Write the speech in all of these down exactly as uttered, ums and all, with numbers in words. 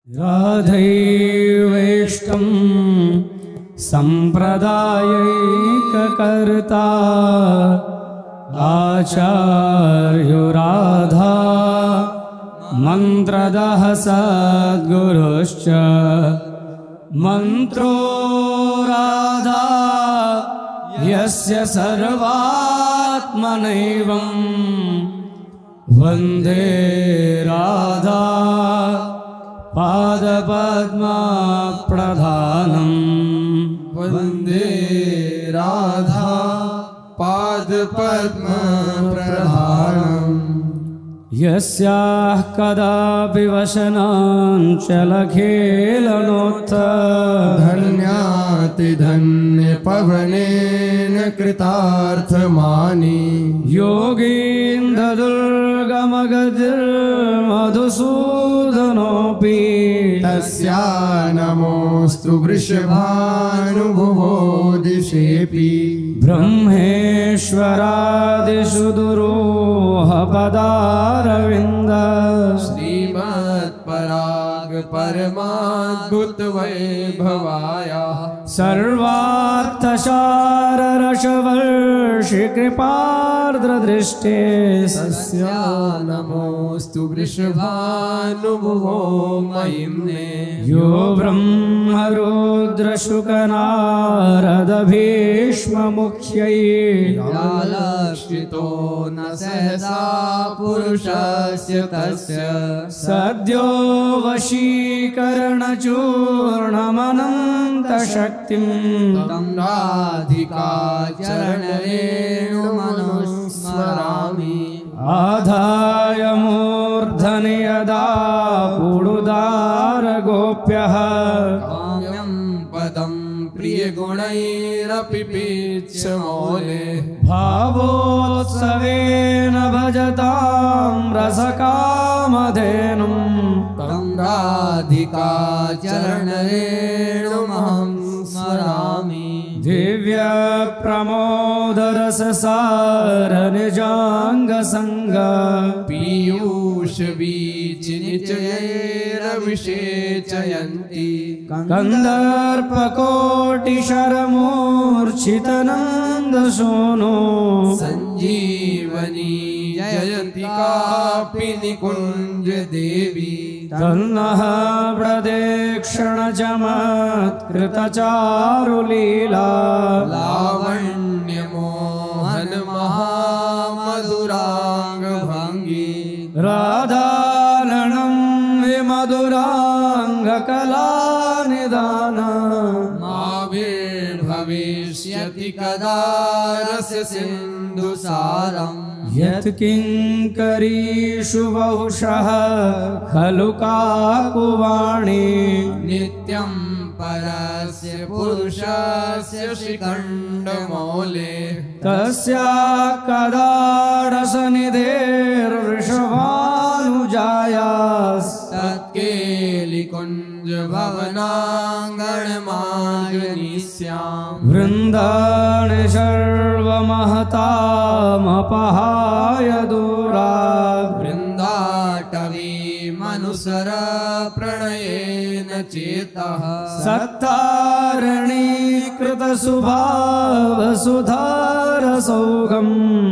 राधैवेष्टं सम्प्रदायैककर्ता आचार्यो राधा मन्त्रदः सद्गुरुश्च मन्त्रो राधा यस्य सर्वात्मनैवं वन्दे राधा पादपद्मप्रधानम् वन्दे राधा पादपद्मप्रधानम् यस्याः कदापि वसनाञ्चलखेलनोत्थ धन्यातिधन्यपवनेन कृतार्थमानि योगीन्द्रदुर्गमगतिर्मधुसूदनोऽपि तस्या नमोऽस्तु वृषभानुभुवो दिशेऽपि ब्रह्मेश्वरादिषु दुरूहपदारविन्द श्रीमत्पराग परमाद्भुत वैभवायाः सर्वार्थसाररसवर्षि कृपार्द्रदृष्टे तस्या नमोऽस्तु वृषभानुभुवो महिम्ने यो ब्रह्मरुद्रशुकनारदभीष्ममुख्यै यालक्षितो न सहसा पुरुषस्य तस्य सद्यो वशीकरणचूर्णमनन्तशक्तिं तं राधिका चरणरेणुमनुस्मरामि आधाय मूर्धनि यदा पुडुदारगोप्यः काम्यं पदं प्रियगुणैरपि पीच्छमौले भावोत्सवेन भजतां रसकामधेनुं तं राधिका चरणरेणुमहं स्मरामि दिव्यप्रमोदरससारनिजाङ्गसङ्ग पीयूषवीचिनिचयैरविषेचयन्ति कन्दर्पकोटिशरमूर्छितनन्दसूनो सञ्जीवनी जयति कापि निकुञ्ज देवी तन्नः प्रदेक्षणचमत्कृतचारुलीला लावण्यमोहन महामधुराङ्गभङ्गी राधालनं विमधुराङ्गकलानिदान माविर्भविष्यति कदा रससिन्धुसारम् यत्किङ्करीषु बहुशः खलु काकुवाणी नित्यं परस्य पुरुषस्य शिखण्डमौले तस्या कदा रसनिधेर्वृषभानुजायास्तत्केलिकुञ्जभवनाङ्गणमागनिस्याम् वृन्दानि सर्वमहतामपहाय दूरात् वृन्दाटवी मनुसर प्रणयेन चेतः सत्तारणीकृतसुभावसुधारसौगम्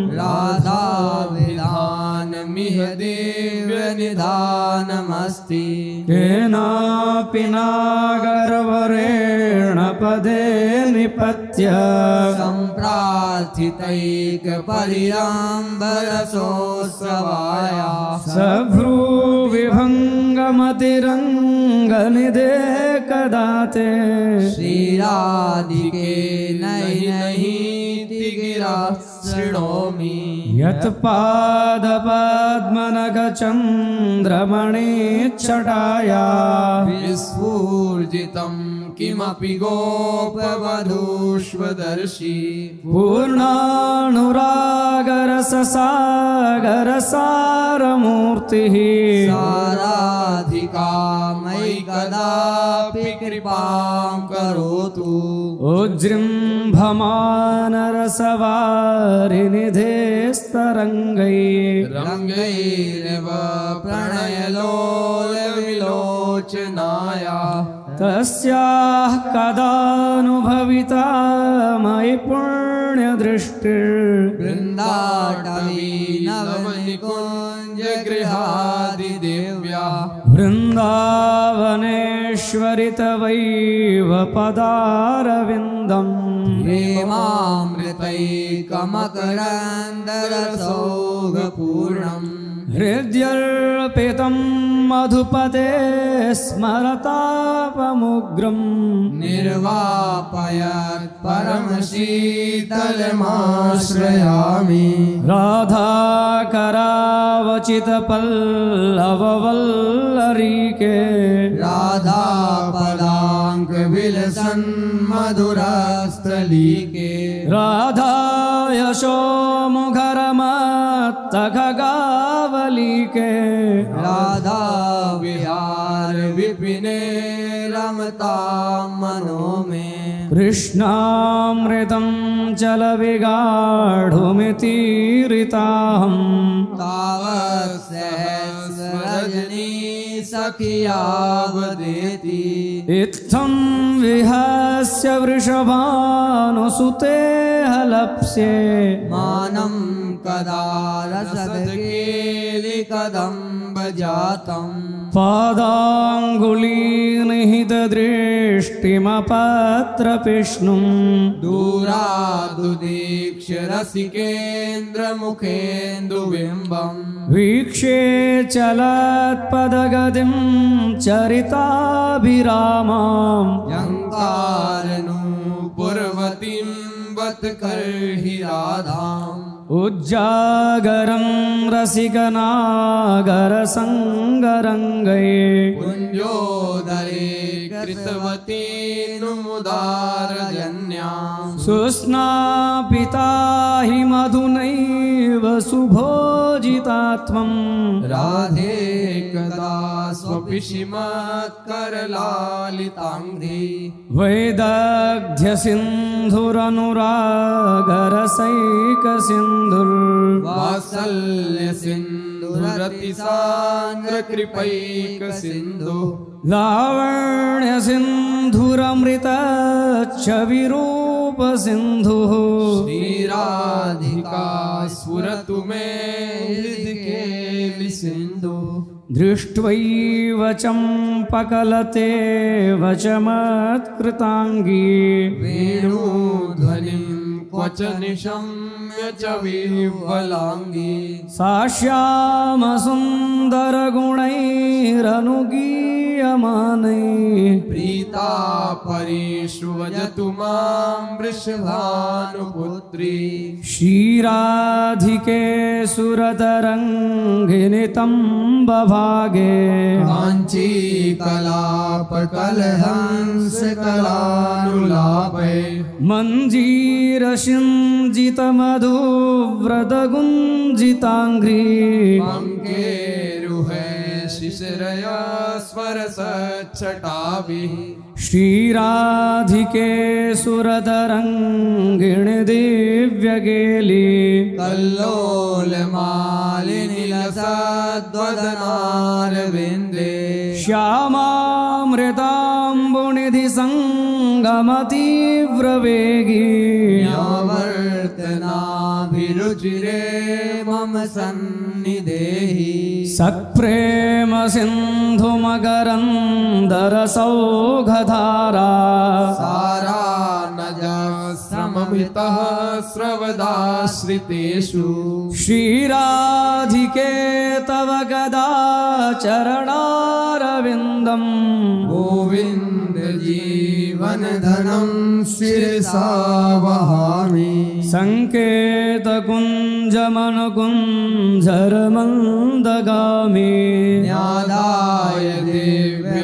राधाविधानमिह दिव्यनिधानमस्ति केनापि नागरवरेण पदे निपत्य सम्प्रार्थितैकपरिराम्बरसोत्सवाय सभ्रूविभङ्गमतिरङ्गनिधे कदा ते श्रीराधिके नहि नहि गिरा शृणोमि यत्पादपद्मनखचन्द्रमणिच्छटाया विस्फूर्जितं किमपि गोपवधूष्वदर्शी पूर्णानुरागरससागरसारमूर्तिः साराधिका मयि कदापि कृपां करोतु उज्जृम्भमानरसवारिनिधेस्तरङ्गैः रङ्गैरव प्रणयलोलविलोचनैः लोचनाया तस्याः कदानुभविता मयि पुण्यदृष्टिर् वृन्दाटवी नवनिकुञ्ज गृहादिदेव्या वृन्दावनेश्वरि तवैव पदारविन्दम् हेमामृतैकमकरन्दरसौघपूर्णम् हृद्यर्पितं मधुपते स्मरतापमुग्रम् निर्वापयत् परमशीतलमाश्रयामि राधाकरावचितपल्लववल्लरीके राधापदाङ्कविलसन् मधुरास्त्रलीके राधा यशोमुखरमत्तखगावलीके राधा विहार विपिने रमतां मनो मे कृष्णामृतं चलविगाढुमितीरिताहम् तावत् सहस्ररजनी सखिया वदेति इत्थं विहस्य वृषभानुसुते हलप्स्ये मानं कदा रसदकेलिकदम्बजातम् पादाङ्गुलीनिहितदृष्टिमपत्रपिष्णुम् दूरादुदीक्ष्य रसिकेन्द्रमुखेन्दुबिम्बम् वीक्षे चलत्पदगतिं चरिताभिरामाम् जङ्कारनूपुरवतीं वत् कर्हि राधाम् उज्जागरं रसिकनागरसङ्गरङ्गये कुञ्जोदरे कृतवती नुमुदारजन्याम् सुस्नापिता हि मधुनैव सुभोजितात्मम् राधे कदा स्वपिशिमत्करलालिताङ्घ्रि वैदग्ध्यसिन्धुरनुरागरसैकसिन्धुर् वात्सल्यसिन्धुरतिसान्द्रकृपैकसिन्धु लावण्यसिन्धुरमृतच्छविरूपसिन्धुः श्रीराधिका स्फुरतु मे हृदि केलिसिन्धु दृष्ट्वैव चम्पकलते वचमत्कृताङ्गी वेणुध्वनिं क्वच निशम्य च विह्वलाङ्गी सा श्यामसुन्दरगुणैरनुगीयमानैः प्रीता परेषु वजतु मां वृषभानुपुत्री क्षीराधिके सुरतरङ्गिनि तम्बभागे काञ्ची कलापकलहंस कलानुलापे मञ्जीरसिञ्जितमधुव्रतगुञ्जिताङ्घ्रि पङ्केरुहे शिशिरया स्वरसच्छटाभिः श्रीराधिके सुरतरङ्गिणि दिव्यगेली कल्लोलमालिनि लसद्वदनारविन्दे श्यामामृताम्बुनिधि सङ्गमतीव्रवेगी यावर्तनाभिरुचिरे मम सन्निधेहि सत्प्रेम सिन्धुमकरन्दरसौघधारा सारा न सममितः स्रवदाश्रितेषु श्रीराधिके तव कदा चरणारविन्दम् गोविन्द जीवनधनं शिरसा वहामि सङ्केतकुञ्जमनुकुञ्जरमन्दगामि न्यादाय दिव्य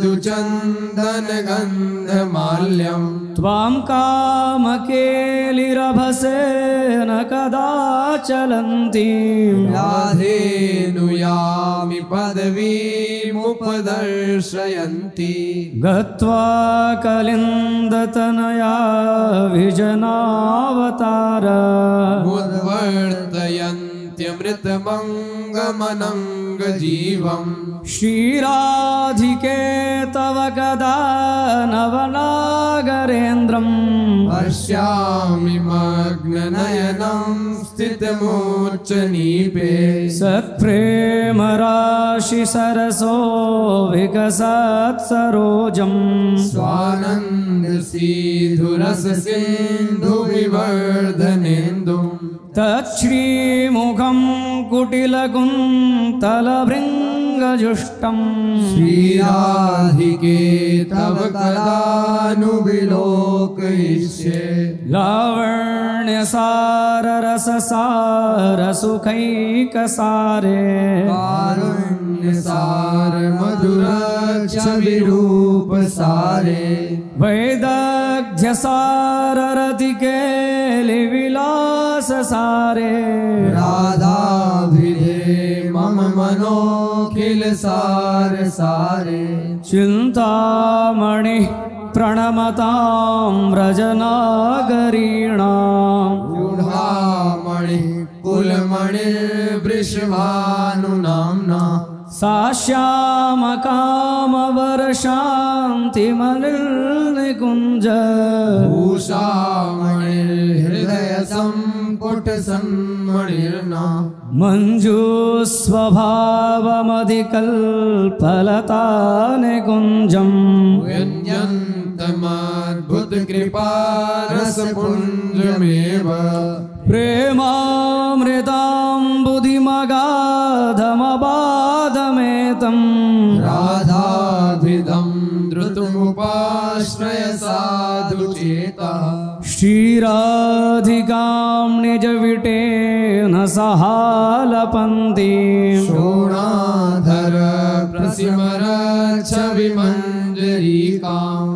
मृदुचन्दनगन्धमाल्यम् त्वां कामकेलिरभसे न कदा चलन्तीं राधे नुयामि पदवीमुपदर्शयन्ति गत्वा कलिन्दतनया विजनावतार उद्वर्तयन्ति नित्यमृतमङ्गमनङ्गजीवम् श्रीराधिके तव कदा नवनागरेन्द्रम् पश्यामि मग्ननयनं स्थितमूर्च्छनीपे सत्प्रेम राशि सरसो विकसत् सरोजम् स्वानन्द सिन्धुरस सिन्धु विवर्धनेन्दुम् तच्छ्रीमुखं कुटिलकुन्तलभृङ्गजुष्टम् श्रीराधिके तव कदानुविलोकयिष्ये लावण्यसाररससारसुखैकसारे कारुण्यसार मधुरच्छविरूपसारे वैदग्ध्यसाररतिकेलिविलाससारे राधाभिधे मम मनोखिल सार सारे चिन्तामणिः प्रणमतां व्रजनागरीणाम् रूढामणि कुलमणिर्वृषभानुनाम्ना सा श्यामकामवरशान्तिमनिर्निकुञ्ज भूषामणिर्हृदय सम्पुट सन्मणिर्ना मञ्जूस्वभावमधिकल्पलतानिकुञ्जम् व्यञ्जन्तमद्भुत कृपारसपुञ्जमेव प्रेमामृताम्बुधिमगाधमबाधमेतम् राधाभिधं द्रुतमुपाश्रय साधुचेता श्रीराधिकां निजविटेन सहालपन्तीं शोणाधर प्रसिमरच्छविमञ्जरीकाम्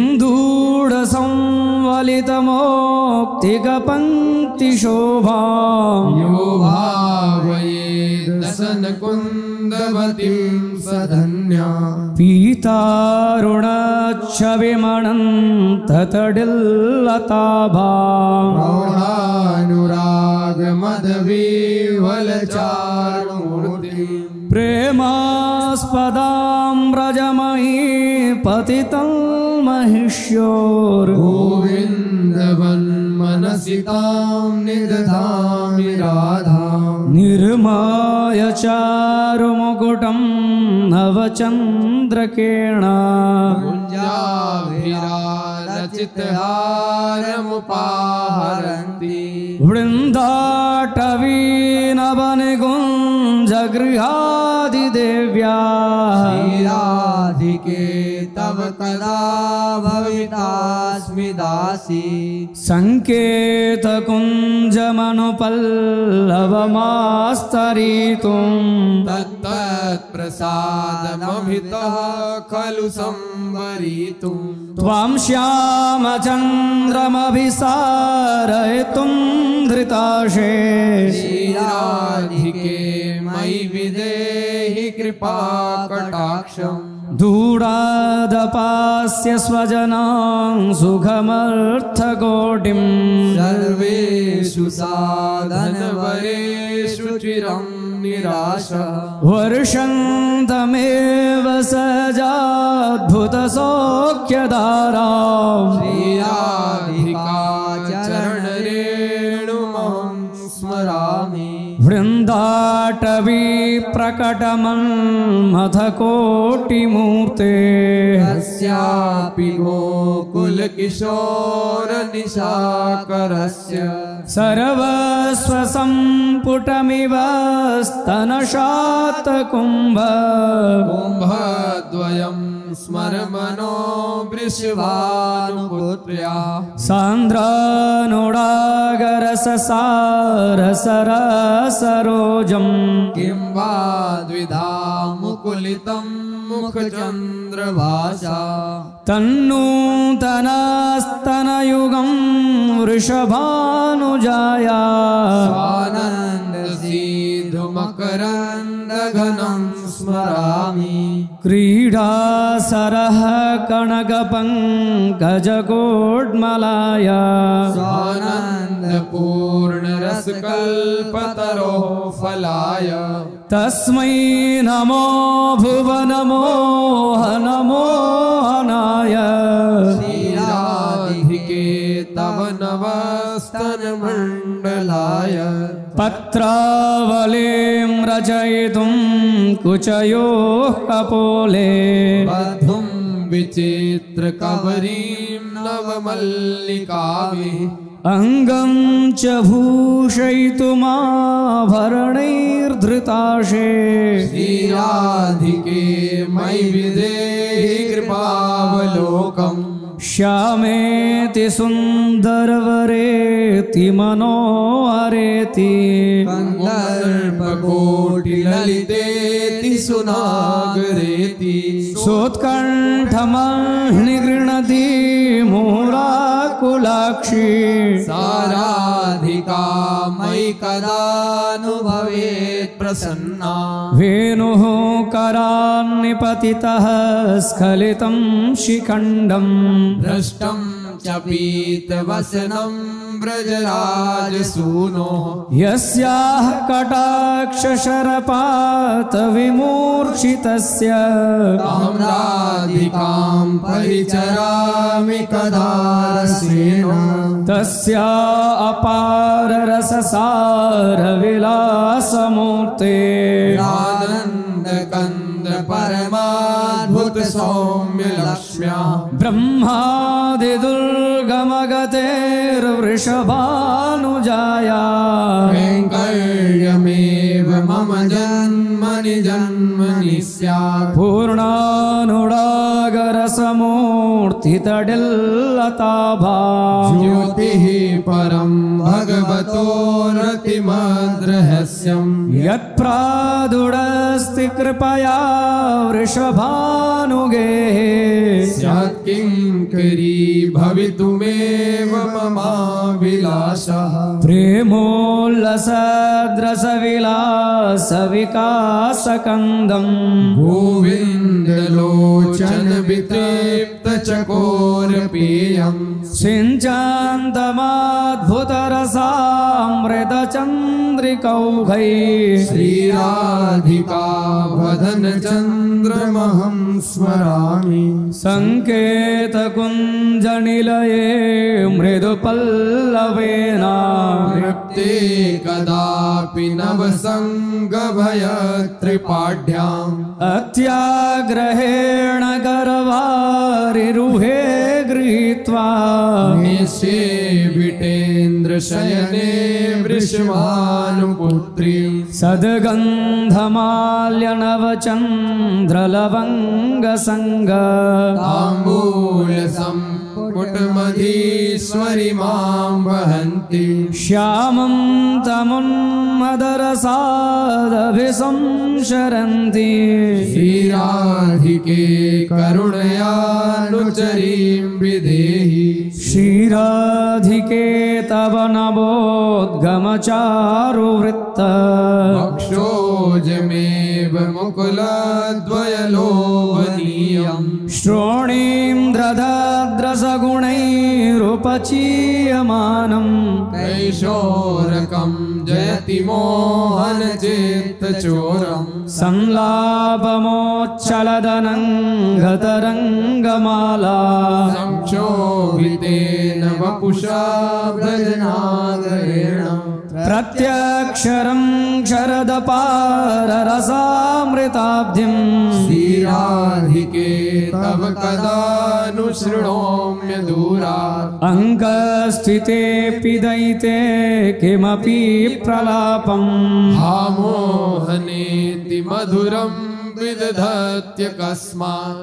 सिन्धूढसंवलितमौक्तिकपङ्क्तिशोभाम् यो भावयेत् दशनकुन्दवतीं सधन्या पीतारुणच्छविमणन्ततडिल्लताभाम् प्रौढानुरागमदविह्वलचारुमूर्तिम् प्रेमास्पदां व्रजमयी पतितं महिष्योर् गोविन्दवन्मनसि तां निदधामि राधाम् निर्माय चारुमुकुटं नवचन्द्रकेण कुञ्जाभिरालचितहारमुपाहरन्ति वृन्दाटवीनवनिकुञ्जगृहादिदेव्या श्रीराधिके तव कदा भवितास्मि दासी सङ्केतकुञ्जमनुपल्लवमास्तरीतुम् तत्तत्प्रसादमभितः खलु संवरीतुम् त्वां श्यामचन्द्रमभिसारयितुं धृताशे श्रीराधिके मयि विदेहि कृपाकटाक्षम् दूरादपास्य स्वजनां सुखमर्थकोटिम् सर्वेषु साधनवरेषु चिरं निराशः वर्षन्तमेव सजाद्भुतसौख्यधाराम् श्रीराधिका चरणरेणुमहं स्मरामि वृन्दाटवी प्रकटमन्मथकोटिमूर्ते तस्यापि गोकुलकिशोरनिशाकरस्य सर्वस्वसम्पुटमिव स्तनशातकुम्भ कुम्भद्वयं स्मरमनो वृषभानुपुत्र्या सान्द्रानुरागरससारसरसरोजम् किं वा द्विधा मुकुलितं मुखचन्द्रभासा तन्नूतनस्तनयुगं वृषभानुजाया स्वानन्दसिन्धुमकरन्दघनं स्मरामि क्रीडासरः कनकपङ्कजकोड्मलाय स्वानन्दपूर्णरस रसकल्पतरोः फलाय तस्मै नमो भुवनमोहनमोहनाय श्रीराधिके तव नवस्तनमण्डलाय पत्रावलीं रचयितुं कुचयोः कपोले बद्धुं विचित्रकबरीं नवमल्लिकाभिः अङ्गं च भूषयितुमाभरणैर्धृताशे श्रीराधिके मयि विदेहि कृपावलोकम् श्यामेति सुन्दरवरेति मनोहरेति कन्दर्पकोटिललितेति सुनागरेति सोत्कण्ठमह्निगृह्णति मूलाकुलाक्षी साराधिका मयि कदानुभवेत् प्रसन्ना वेणुः करान्निपतितः स्खलितं शिखण्डम् भ्रष्टं च पीतवसनं व्रजराजसूनोः यस्याः कटाक्षशरपातविमूर्छितस्य तां राधिकां परिचरामि कदा रसेन तस्या अपाररससारविलासमूर्ते आनन्दकन्द परमाद्भुत सौम्य लक्ष्म्या ब्रह्मादिदुर्गमगतेर्वृषभानुजाया कैङ्कर्यमेव मम जन्मनि जन्मनि स्यात् पूर्णानुरागरसमूर्तितडिल्लताभा ज्योतिः परं भगवतो रतिमद्रहस्यम् यत्प्रादुडस्ति कृपया वृषभानुगेः स्यात् किङ्करी भवितुमेव ममाभिलाषः प्रेमोल्लसद्रसविलासविकासकन्दम् गोविन्दलोचन वितृप्तचकोरपेयम् सिञ्चान्तमाद्भुतरसामृतचन्द्रिकौघैः श्रीराधिका वदन चन्द्रमहं स्मरामि सङ्केतकुञ्जनिलये मृदुपल्लवेन तृप्ते कदापि नवसङ्गभयत्रिपाढ्याम् अत्याग्रहेण करवारिरुहे गृहीत्वा निषेविटेन्द्रशयने वृषभानुपुत्री सद्गन्धमाल्यनवचन्द्रलवङ्गसङ्ग ताम्बूलसम्पुटमधीश्वरि मां वहन्ति श्यामं तमुन्मदरसादभिसंशरन्ति श्रीराधिके करुणयानुचरीं विदेहि श्रीराधिके तव नवोद्गमचारुवृत्त वक्षोजमेव मुकुलद्वयलोभनीयम् श्रोणीन्द्रधद्रसगुणैरुपचीयमानम् कैशोरकं जयति मोहनचेत्तचोरम् संलापमोच्चलदनङ्गतरङ्गमाला संक्षोभितेन वपुषा व्रजनागरेण प्रत्यक्षरं शरदपाररसामृताब्धिम् श्रीराधिके तव कदा नु शृणोम्य दूरात् अङ्कस्थितेऽपि दयिते किमपि प्रलापम् हामोहनेति मधुरं विदधत्यकस्मात्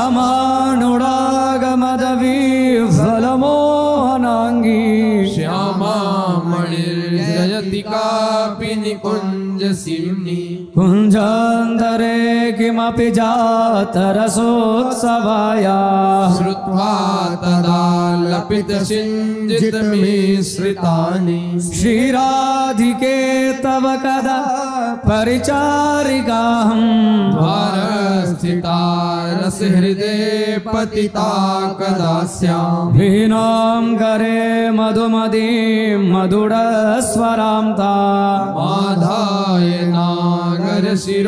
श्यामानुरागमदविह्वलमोहनाङ्गी श्यामा मणिर्जयति कापि निकुञ्जसिम्नि कुञ्जान्तरे किमपि जातरसोत्सवाया श्रुत्वा तदा कल्पितसिञ्जितमिश्रितानि श्रीराधिके तव कदा परिचारिकाहम् द्वारस्थिता रसहृदे पतिता कदा स्याम् वीणां करे मधुमदीं मधुरस्वरां ता माधाय नागर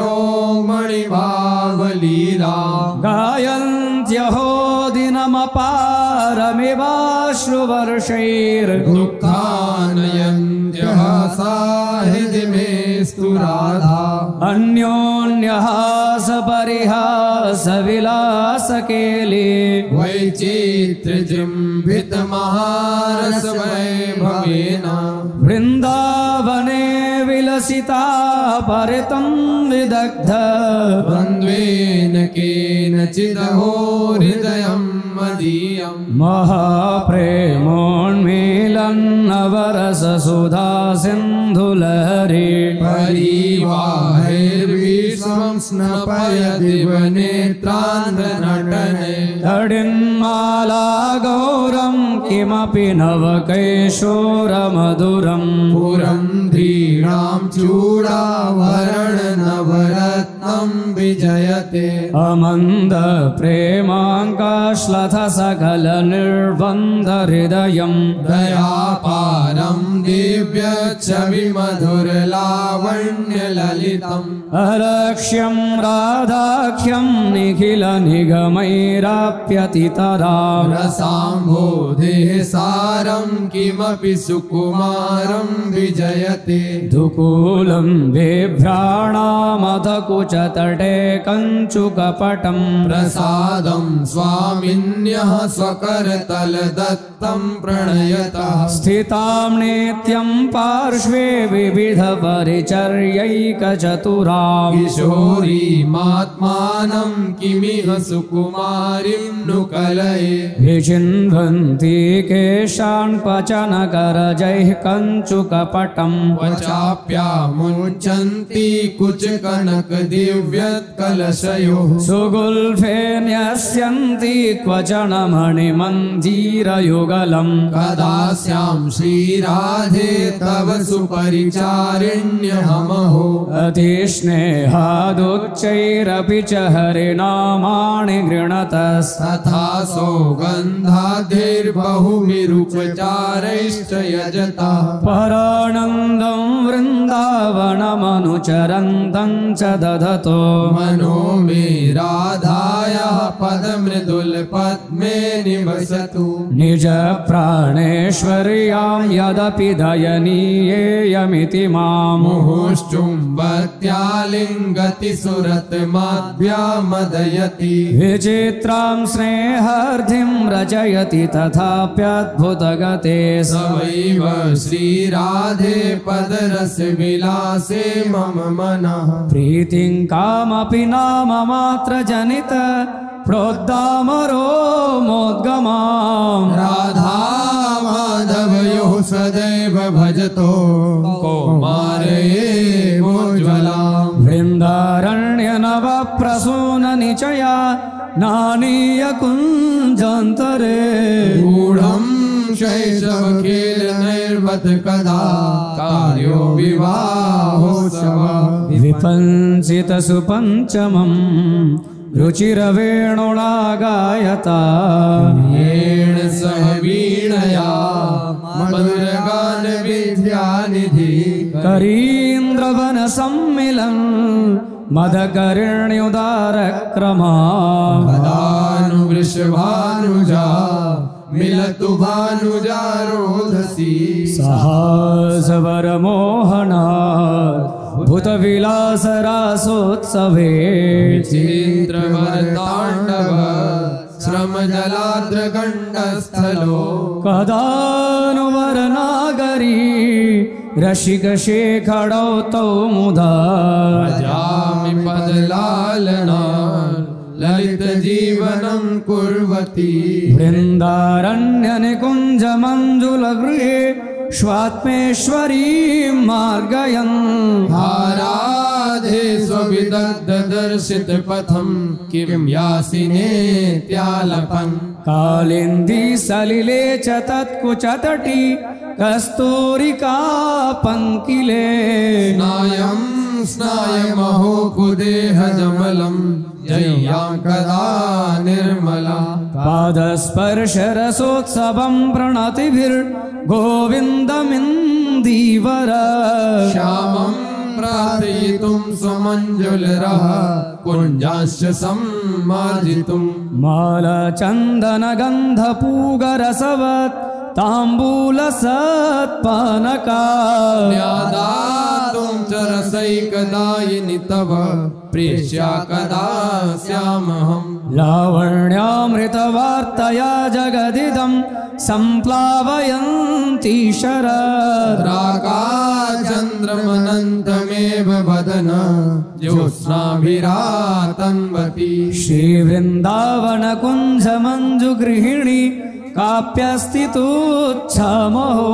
शिरोमणिभावलीला गायन्त्यहो दिनमपारमिवाश्रुवर्षैर् दुःखानयन्त्यः सा हृदि मे स्तु राधा अन्योन्यहास परिहास विलासकेली वैचित्र्यजृम्भितमहारसवैभवेन वृन्दावने विलसिता परितं विदग्ध द्वन्द्वेन केनचिदहो हृदयं मदीयम् महाप्रेमोन्मीलन्नवरससुधा सिन्धुलहरी परिवाहैर्विश्वं स्नपयति वनेत्रान्ध्रनटने तडिन्माला गौरं किमपि नवकैशोरमधुरम् पुरन्ध्रीणां चूडाभरणनवरत्नं विजयते अमन्द प्रेमाङ्काश्लथ सकल निर्बन्ध हृदयम् दयापारं दिव्यच्छविमधुरलावण्यललितम् अलक्ष्यं राधाख्यं निखिल निगमैराप्यतितराम् रसाम्भोधेः सारं किमपि सुकुमारं विजयते दुकूलं बिभ्राणामथ कुचतटे कञ्चुकपटम् प्रसादं स्वामिन्यः स्वकरतलदत्तं प्रणयतः स्थितां नित्यं पार्श्वे विविधपरिचर्यैकचतुराम् किशोरीमात्मानं किमिह सुकुमारीं नु कलये विचिन्वन्ति केशान् पचनकरजैः कञ्चुकपटम् वचाप्यामुच्यन्ति कुचकनकदिव्यत्कलशयोः सुगुल्फे न्यस्यन्ति क्वचन मणिमन्दिरयुगलम् कदा स्यां श्रीराधे तव सुपरिचारिण्यहमहो अतिस्नेहादुच्चैरपि च हरिनामानि गृणतस्तथा सौगन्धाद्भिर्बहुभिरुपचारैश्च यजता परानन्दं वृन्दावनमनुचरन्तं च दधतो मनो मे राधायाः पदमृदुलपद्मे निवसतु निज प्राणेश्वर्यां यदपि दयनीयेयमिति मां मुहुश्चुम्बत्यालिङ्गति सुरतमाभ्यामदयति विचित्रां स्नेहार्थिं रचयति तथाप्यद्भुतगते सवैव श्रीराधे पदरसविलासे मम मनः प्रीतिं कामपि नाम मात्र जनित प्रोद्दामरो मोद्गमाम् राधा माधवयोः सदैव भजतो कौमारयेमोज्ज्वलाम् वृन्दारण्यनवप्रसूननिचया नानीय कुञ्जान्तरे गूढं शैशवखेलनैर्वत् कदा कार्यो विवाहोत्सव विपञ्चितसुपञ्चमम् रुचिरवेणुना गायता येण सह वीणया मधुरगानविद्यानिधि करीन्द्रवनसम्मिलन् मदकर्ण्युदारक्रमा कदानुवृषभानुजा मिलतु भानुजा रोदसी सहासवरमोहना भूतविलासरासोत्सवे चित्रवरताण्डव श्रमजलाद्रगण्डस्थलो कदानुवरनागरी रसिकशेखरौ तौ मुदा भजामि पदलालना ललित जीवनं कुर्वती वृन्दारण्यनिकुञ्जमञ्जुलगृहे स्वात्मेश्वरी मार्गयन् आराधे स्वविदग्धदर्शित पथं किं यासिनेत्यालपन् कालिन्दी सलिले च तत्कुचतटी कस्तूरिका पङ्किले स्नायं स्नायमहो कुदेहजमलं जय्यां कदा निर्मला पादस्पर्शरसोत्सवं प्रणतिभिर्गोविन्दमिन्दीवर श्यामं प्रार्थयितुं स्वमञ्जुलरः कुञ्जांश्च सम्मार्जितुं मालचन्दनगन्धपूगरसवत् ताम्बूलसत्पानका न्यादातुं च रसैकदायिनि तव प्रेष्या कदा स्यामहम् लावण्यामृतवार्तया जगदिदं सम्प्लावयन्ती शरत् रागाचन्द्रमनन्तमेव वदन ज्योत्स्नाभिरातन्वती श्रीवृन्दावनकुञ्जमञ्जुगृहिणी काप्यस्थितोच्छमहो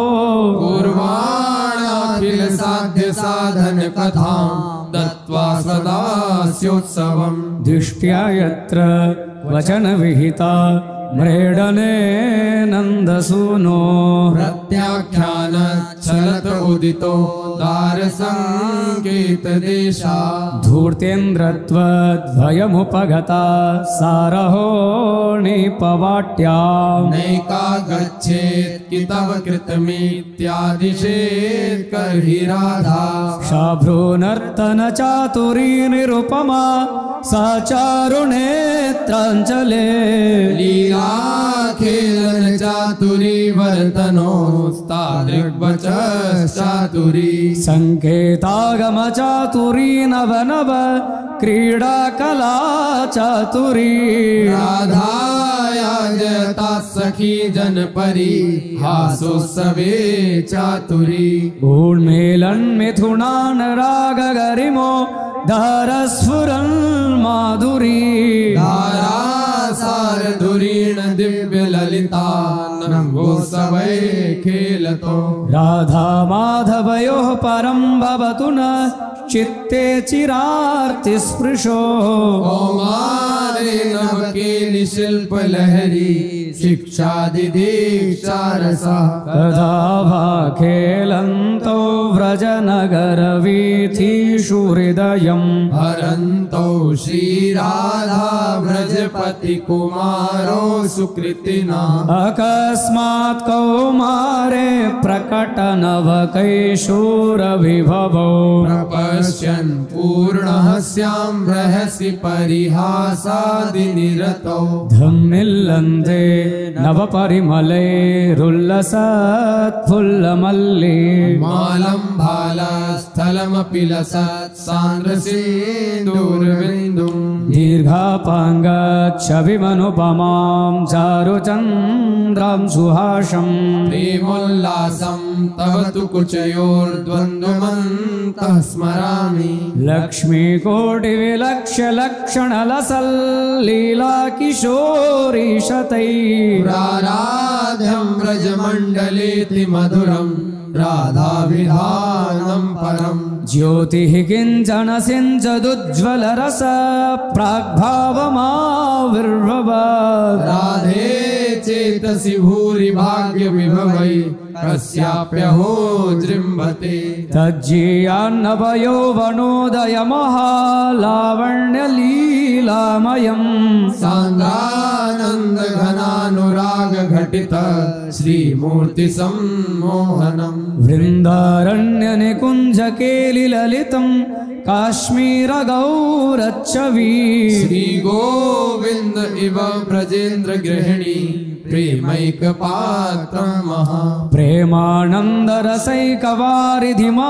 पूर्वाणाखिलसाध्यसाधनकथां दत्त्वा सदा स्योत्सवम् दृष्ट्या यत्र वचनविहिता म्रेडने नन्दसूनो प्रत्याख्यानच्छलत उदितो दारसङ्केतदेशा धूर्तेन्द्रत्वद्भयमुपगता सारहो निपवाट्याम् नैका गच्छेत् कि तव कृतमित्यादिशेत् कर्हि राधा शाभ्रूनर्तनचातुरी निरुपमा सा चारुनेत्राञ्चले लीलाखेलन चातुरी वर्तनोस्तादृग्वचश्चातुरी सङ्केतागमचातुरी नव नव क्रीडाकला चातुरी राधाया जयता सखी जनपरी हासोत्सवे चातुरी ऊर्मिलन् मिथुनान् रागगरिमो धारस्फुरन् माधुरी धारासारधुरीण दिव्यललिता नङ्गोत्सवे खेलतो राधा माधवयोः परं भवतु न चित्ते चिरार्तिस्पृशो कौमारे नवकेलिशिल्पलहरी शिक्षादिदीक्षारसा तथा वा खेलन्तो व्रजनगरवीथीषु हृदयम् हरन्तो श्रीराधा व्रजपतिकुमारो सुकृतिना अकस्मात् कौमारे प्रकटनवकैशोरविभवो प्रपश्यन् पूर्णः स्यां रहसि परिहासादिनिरतौ धम्मिल्लन्ते नवपरिमलैरुल्लसत्फुल्लमल्ली मालं भालस्थलमपि लसत् सान्द्रसिन्दूरबिन्दुम् दीर्घापाङ्गच्छविमनुपमां चारुचन्द्रां सुहासम् प्रेमोल्लासं तव तु कुचयोर्द्वन्द्वमन्तः स्मरामि लक्ष्मीकोटिविलक्षणलसल्लीला किशोरीशतै राराध्यं व्रजमण्डलेति मधुरं राधाविधानं परम् ज्योतिः किञ्चन सिञ्चदुज्ज्वलरस प्राग्भावमाविर्भवत् राधे चेतसि भूरि भाग्यविभवै कस्याप्यहो जृम्भते तज्जीयान्नवयो वनोदयमहालावण्यलीलामयम् सान्द्रानन्दघनानुरागघटित श्रीमूर्तिसम्मोहनम् वृन्दारण्यनिकुञ्जकेलिललितं काश्मीरगौरच्छवी श्रीगोविन्द इव ब्रजेन्द्रगृहिणी प्रेमैकपात्रं महा प्रेमानन्दरसैकवारिधिमा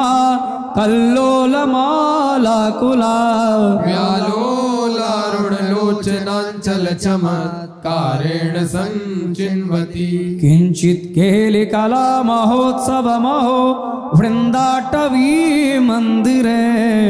कल्लोलमालाकुला व्यालोलारुणलोचनाञ्चलचमत्कारेण सञ्चिन्वती किञ्चित् केलिकला महोत्सवमहो वृन्दाटवी मन्दिरे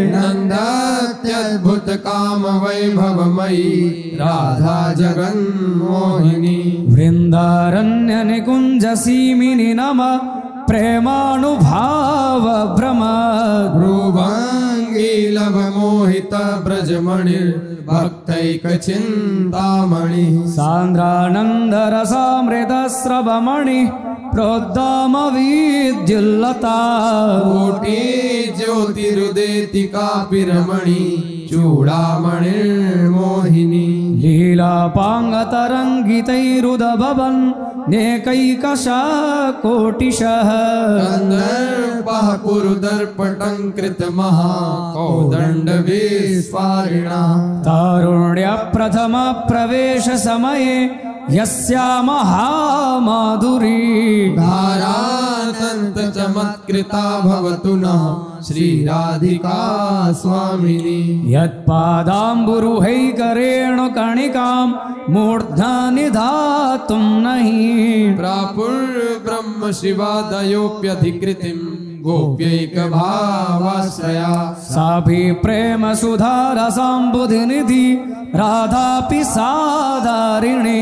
नन्दात्यद्भुतकामवैभवमयी राधा जगन्मोहिनी वृन्दारण्यनिकुञ्जसीमिनि नम प्रेमानुभाव भ्रम भ्रुभंगी लव मोहित ब्रजमणिर् भक्तैक चिंतामणि सांद्रानंद रसामृत स्रवमणि प्रोद्दाम विद्युल्लता कोटि ज्योतिरुदेति कापिरमणि चूड़ामणिर्मोहिनी लीलापाङ्गतरङ्गितैरुदभवन् नेकैकशा कोटिशः कन्दर्पः कुरुदर्पटं कृतमहा कौदण्डविस्फारिणा तारुण्यप्रथम प्रवेश समये यस्या महामाधुरी धारातन्त चमत्कृता भवतु नः श्रीराधिका स्वामिनी यत्पादाम्बुरुहैकरेणुकणिकां मूर्ध्ना निधातुं नहि प्रापुर्ब्रह्म शिवादयोऽप्यधिकृतिं गोप्यैकभावाश्रया सापि प्रेम सुधा रसाम्बुधिनिधि राधापि साधारिणी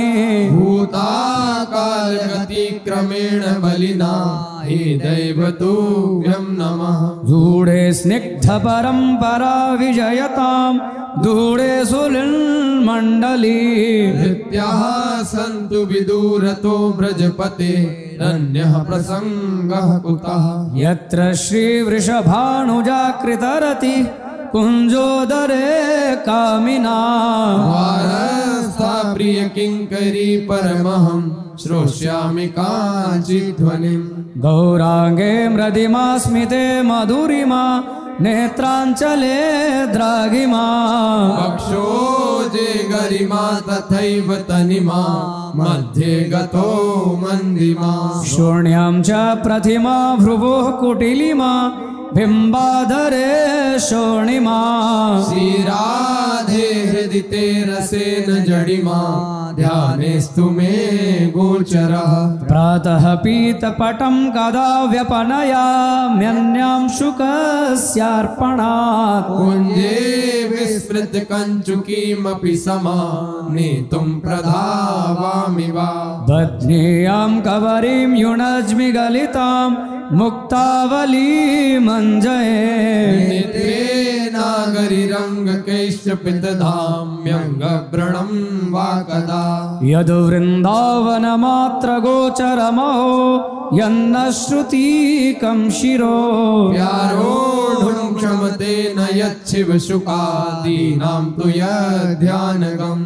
भूताकालगतिक्रमेण बलिना हे दैवतुभ्यं नमः दूरे स्निग्ध परम्परा विजयतां दूरे सुलिन्मण्डली नित्याः सन्तु विदूरतो व्रजपते रन्यः प्रसङ्गः कुतः यत्र श्रीवृषभानुजाकृतरति कुञ्जोदरे कामिना वारस्था प्रिय किङ्करी परमहं श्रोष्यामि काचिध्वनिम् गौराङ्गे मृदिमा स्मिते मधुरिमा नेत्राञ्चले द्राघिमा वक्षोजे गरिमा तथैव तनिमा मध्ये गतो मन्दिमा शून्यां च प्रतिमा भ्रुवोः कुटिलिमा बिम्बाधरे शोणिमा श्रीराधे हृदि ते रसेन जडिमा ध्यानेस्तु मे गोचरः प्रातः पीतपटं कदा व्यपनयाम्यन्यां शुकस्यार्पणात् कुञ्जे विस्मृत कञ्चुकीमपि समा नेतुं प्रधावामि वा बध्नेयां कवरीं युनज्मि गलितां मुक्तावलीमञ्जये नेत्रे नागरिरङ्गकैश्चपितधाम्यङ्गव्रणं वा कदा यद्वृन्दावनमात्रगोचरमहो यन्न श्रुतीकं शिरो प्यारोढुं क्षमते न यच्छिव शुकादीनां तु यद्ध्यानगम्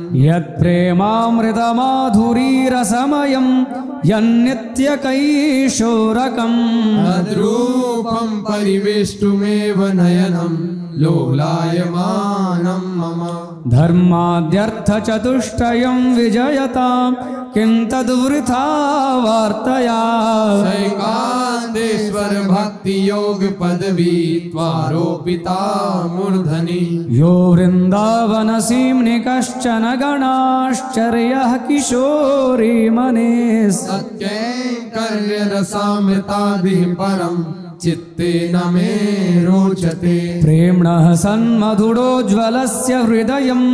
यत्प्रेमामृतमाधुरीरसमयं यन्नित्यकैशोरकम् तद्रूपं परिवेष्टुमेव नयनं लोलायमानं मम धर्माद्यर्थचतुष्टयं विजयतां किं तद्वृथा वार्तया सैकान्तेश्वर भक्ति योग पदवी त्वारोपिता मूर्धनि यो वृन्दावनसीम्नि कश्चन गणाश्चर्यः किशोरी मनेः सत्यैकर्यरसामृताभिः परं चित्ते न मे रोचते प्रेम्णः सन्मधुरोज्ज्वलस्य हृदयं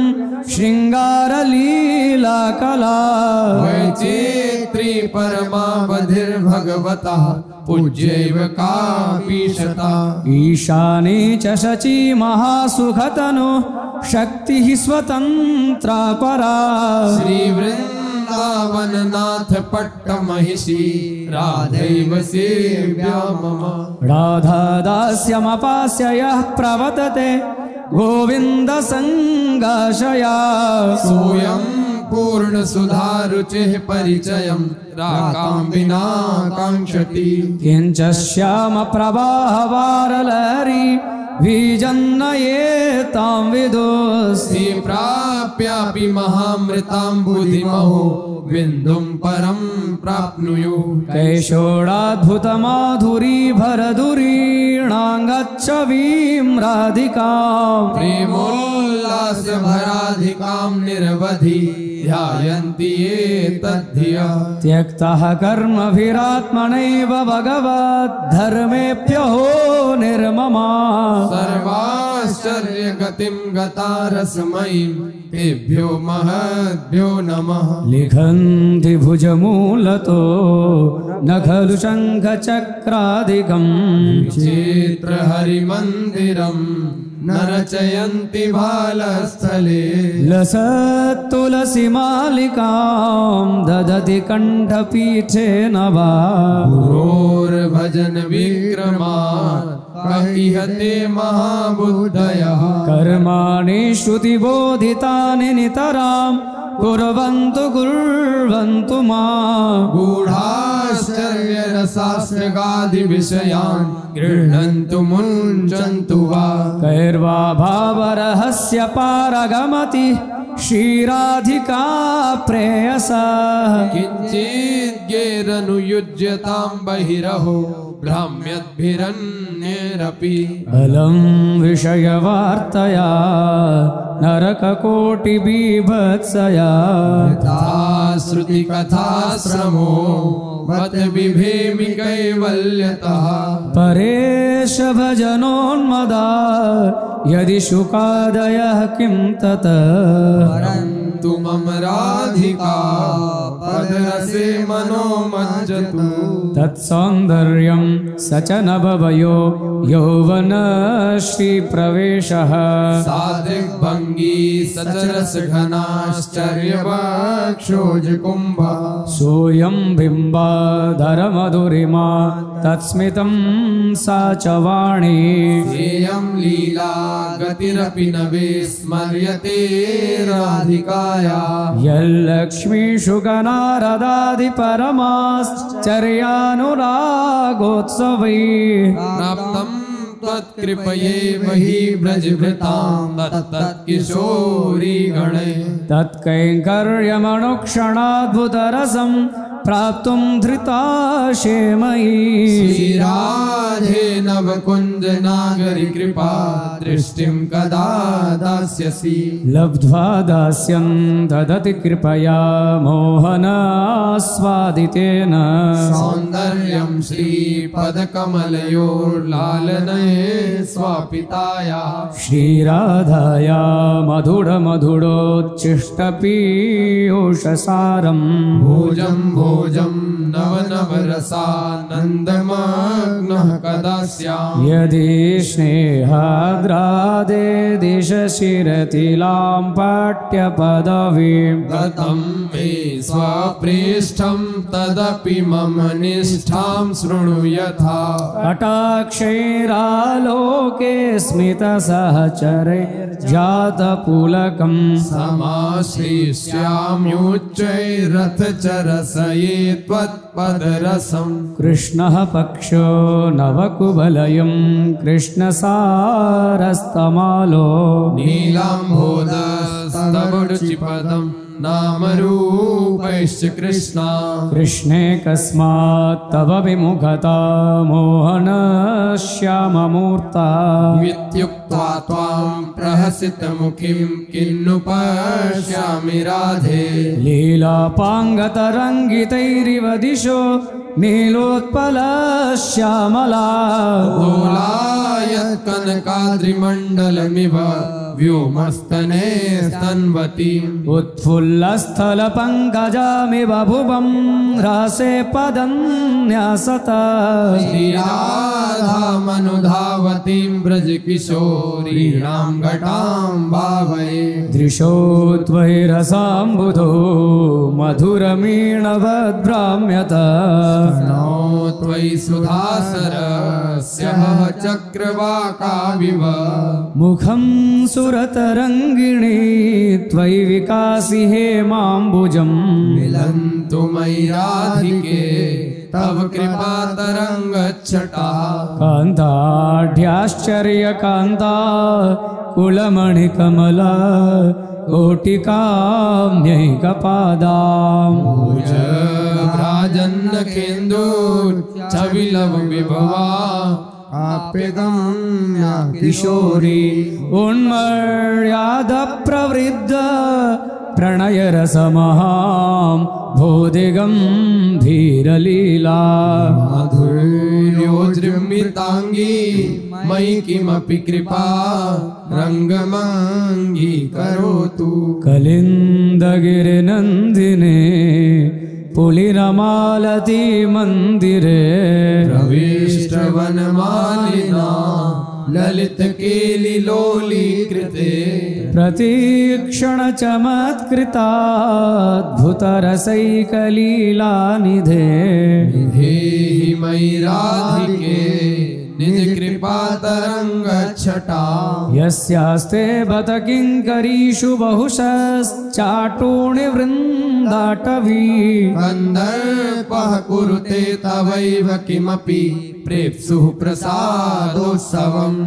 शृङ्गारलीलाकला वैचित्री परमावधिर्भगवतः पूज्यैव कापीशता ईशाने च शची महासुखतनु शक्तिः स्वतन्त्रा परा श्रीवृन्दावननाथ पट्टमहिषी राधैव सेव्या मम राधादास्यमपास्य यः प्रवतते गोविन्दसङ्गाशया सोऽयं पूर्णसुधारुचिः परिचयं रागां विना काङ्क्षति किञ्च श्यामप्रवाहवारलहरी विजन्नयेतां विदुस्ति प्राप्यापि महामृताम्बुधिमहो बिन्दुं परं प्राप्नुयुः कैशोराद्भुतमाधुरी भरधुरीणाङ्गच्छवीं राधिकाम् प्रेमोल्लासभराधिकां निरवधि ध्यायन्ति ये तद्धियः त्यक्तः कर्मभिरात्मनैव भगवद्धर्मेभ्यो निर्ममा सर्वाश्चर्यगतिं गता रसमयीं तेभ्यो महद्भ्यो नमः। लिखन्ति भुजमूलतो न खलु शङ्खचक्रादिकम् चित्रहरिमन्दिरम् न रचयन्ति बालस्थले। लसत्तुलसीमालिकां ददति कण्ठपीठेन वा गुरोर्भजन विक्रमात् कहिहते महाबुद्धयः। कर्माणि श्रुतिबोधितानि नितरां कुर्वन्तु कुर्वन्तु मा गूढाश्चर्यरसास्त्रगादिविषयान् गृह्णन्तु मुञ्चन्तु वा। कैर्वा भावरहस्य पारगमति श्रीराधिका प्रेयसा किञ्चिद्गेरनुयुज्यतां बहिरहो भ्राम्यद्भिरन्यैरपि। अलं विषयवार्तया नरककोटिबीभत्सया यथा श्रुतिकथाश्रमो बत बिभेमि कैवल्यतः। परेश भजनोन्मदा यदि शुकादयः किं तत् परन्तु मम राधिका पदरसे मनो मज्जतु। तत्सौन्दर्यं स च नभवयो यौवन श्रीप्रवेशः सादिग्भङ्गी सचरसघनाश्चर्यवक्षोजकुम्भ। सोऽयं बिम्बाधरमधुरिमा तत्स्मितं सा च वाणी ध्येयं लीला गतिरपि न विस्मर्यते राधिकाया। यल्लक्ष्मीषु गणारदादि परमाश्चर्यानुरागोत्सवै प्राप्तं त्वत्कृपयैव हि ब्रजभृतां तत्तत्किशोरी गणे। तत्कैङ्कर्यमनुक्षणाद्भुतरसं प्राप्तुं धृताशेमयी श्रीराधे नवकुञ्ज नागरी कृपा दृष्टिं कदा दास्यसि। लब्ध्वा दास्यं ददति कृपया मोहनास्वादितेन सौन्दर्यं श्रीपदकमलयोर्लालनये स्वापिताया। श्रीराधाया मधुरमधुरोच्छिष्टपीयूषसारम् भोजं भोजं नव नव रसानन्दमग्नः कदा स्याम्। यदि स्नेहाद्रादे दिशशिरतिलां पाट्यपदवीं गतं मे स्वपृष्ठं तदपि मम निष्ठां शृणु यथा। कटाक्षैरालोके स्मितसहचरे जातपुलकं समाश्लिष्याम्युच्चैरथचरसये त्वत्पदरसम्। कृष्णः पक्षो नवकुवलयं कृष्णसारस्तमालो नीलाम्भोदस्तवरुचिपदं नामरूपैश्च कृष्णा। कृष्णे कस्मात् तव विमुखता मोहनश्याममूर्ता इत्युक्त्वा त्वां प्रहसितमुखीं किन्नु पश्यामि राधे। लीलापाङ्गतरङ्गितैरिव दिशो नीलोत्पलश्यामला दोलायत् कनकाद्रिमण्डलमिव व्योमस्तने स्तन्वतीम्। उत्फुल्लस्थलपङ्कजामिव भुवं रासे पदं न्यासता श्रीराधामनुधावतीं ब्रजकिशोरीणां घटां भावये। दृशो त्वैरसाम्बुधो मधुरमीणवद्भ्राम्यत नो त्वयि सुधासरस्य चक्रवाकाविव। मुखं सुरतरङ्गिणी त्वयि विकासि हेमाम्बुजम् मिलन्तु मयि राधिके तव कृपातरङ्गच्छटा। कान्ताढ्याश्चर्यकान्ता कुलमणिकमला कोटिकाम्यैकपादाम् भुजभ्राजन्नखेन्दु छविलव विभवा आप्यगम्या किशोरी उन्मर्यादप्रवृद्ध प्रणयरसमहां भूदिगम्भीरलीला माधुर्योज्जृम्बिताङ्गी मयि किमपि कृपा रङ्गमङ्गीकरोतु। कलिन्दगिरिनन्दिने पुलिनमालती मन्दिरे प्रविष्टवनमालिना ललितकेलिलोलीकृते प्रतीक्षणचमत्कृताद्भुतरसैकलीलानिधे देहि मयि राधिके निज कृपा तरङ्गच्छटा। यस्यास्ते बत किङ्करीषु बहुशश्चाटूणिवृन्दाटवी कन्दर्पः कुरुते तवैव किमपि प्रेप्सुः प्रसादोत्सवम्।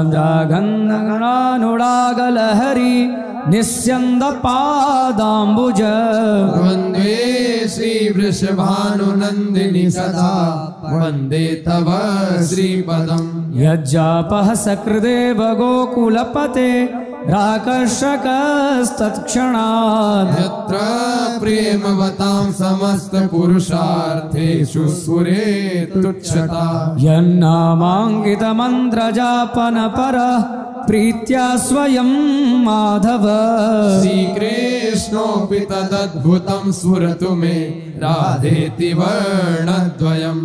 सान्द्रागन्धगणानुरागलहरी निस्यन्दपादाम्बुज वन्दे श्रीवृषभानुनन्दिनि सदा वन्दे तव श्रीपदम्। यज्जापः सकृदेव गोकुलपते राकर्षकस्तत्क्षणात् यत्र प्रेमवतां समस्तपुरुषार्थेषु स्फुरेत्तुच्छता। यन्नामाङ्कितमन्त्रजापनपरः प्रीत्या स्वयं माधव श्रीकृष्णोऽपि तदद्भुतं स्फुरतु मे राधेति वर्णद्वयम्।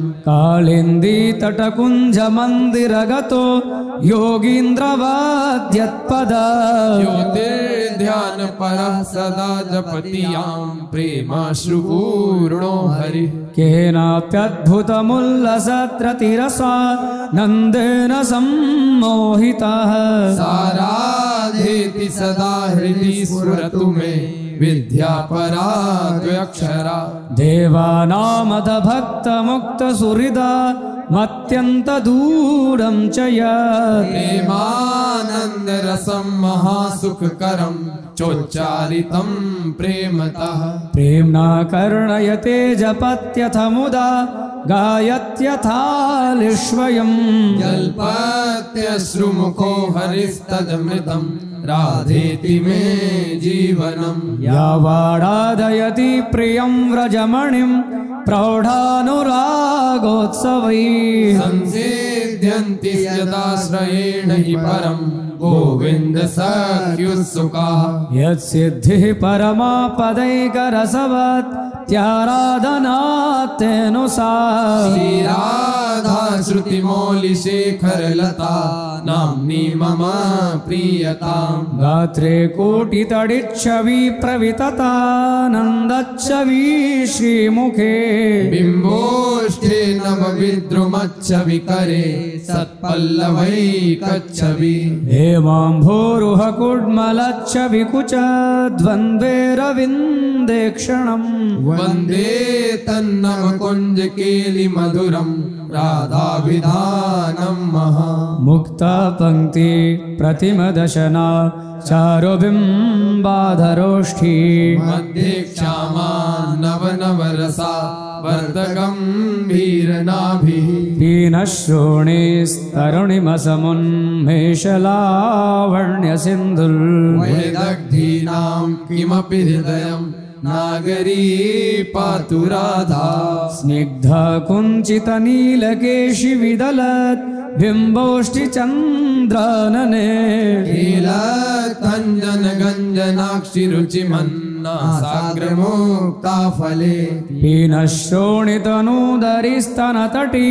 कालिन्दीतटकुञ्जमन्दिरगतो योगीन्द्रवाद्यत्पद ज्योतिर्ध्यानपरः सदा जपति यां प्रेमाश्रुपूर्णो हरिः। केनाप्यद्भुतमुल्लसत्रतिरसा नन्देन सम्मोहितः साराधेति सदा हृदि स्फुरतु मे विद्यापरा द्व्यक्षरा। देवानामथ भक्तमुक्तसुहृदा मत्यन्तदूरं च यत् प्रेमानन्दरसं महासुखकरं चोच्चारितं प्रेमतः। प्रेम्णा कर्णयते जपत्यथ मुदा गायत्यथालिष्वयम् जल्पत्यश्रुमुखो हरिस्तदमृतं राधेति मे जीवनम्। यावाडादयति प्रियं व्रजमणिं प्रौढानुरागोत्सवैः संसिद्ध्यन्ति यदाश्रयेण हि परं गोविन्द सख्युत्सुकाः। यत्सिद्धिः परमापदैकरसवत् त्याराधनात्तेनु सा श्रीराधा श्रुतिमौलिशेखरलता नाम्नी मम प्रियताम्। गात्रे कोटितडिच्छवि प्रविततानन्दच्छवि श्रीमुखे बिम्बोष्ठे नवविद्रुमच्छविकरे सत्पल्लवैकच्छवि। हेमाम्भोरुहकुड्मलच्छविकुच द्वन्द्वेरविन्दे क्षणम् वन्दे तन्नवकुञ्जकेलिमधुरं राधाविधानं महा। मुक्तापङ्क्ति प्रतिमदशना चारुबिम्बाधरोष्ठी मध्ये क्षामा नवनवरसा वर्तगम्भीरनाभिः। दीनश्रोणीस्तरुणिमसमुन्मेषलावण्यसिन्धुल् वैदग्धीनां किमपि हृदयं नागरी पातु राधा। स्निग्धा कुञ्चितनीलकेशि विदलत् बिम्बोष्टिचन्द्रानने नीलकञ्जनगञ्जनाक्षिरुचिमन्ना साग्रमुक्ताफले। पीनश्रोणितनूदरिस्तनतटी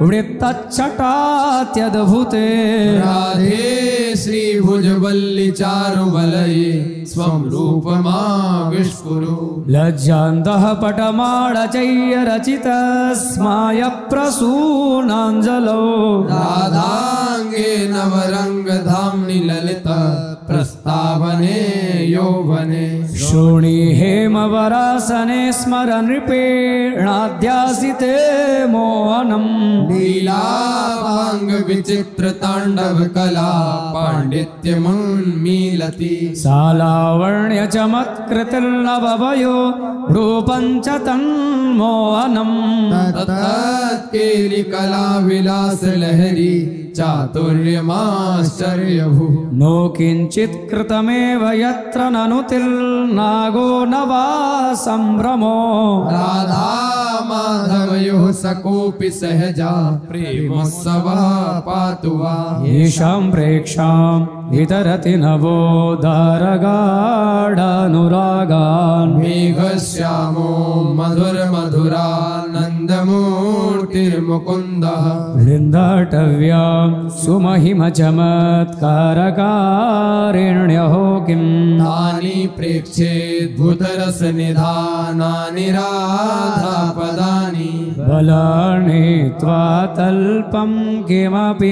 वृत्तच्छटात्यद्भुते राधे श्रीभुजवल्लि चारुवलये स्वं रूपमाविष्कुरु। लज्जान्तः पटमाडचय्यरचितस्माय प्रसूनाञ्जलो राधाङ्गे नवरङ्गधाम्नि ललित प्रस्तावने यौवने। श्रोणी हेमवरासने स्मर नृपेणाध्यासिते मोहनम् लीलापाङ्ग विचित्र ताण्डव कला पाण्डित्यमुन्मीलति। सालावण्य चमत्कृतिर्नववयो रूपं च तन्मोहनम् तत्केलिकला विलास लहरी चातुर्यमाश्चर्यभुः। नो किञ्चित् कृतमेव यत्र ननुतिर्नागो न वा सम्भ्रमो राधा माधवयोः सकोऽपि सहजा प्रेमोत्सवः पातु वा। येषां प्रेक्षां वितरति नवो दारगाढानुरागान् मेघश्यामो मधुरमधुरानन्दमूर्तिर्मुकुन्दः वृन्दाटव्यां सुमहिमचमत्कारकारिण्यहो किम् तानि प्रेक्षेद्भूतरसनिधानानि राधापदानि बलानि त्वातल्पं किमपि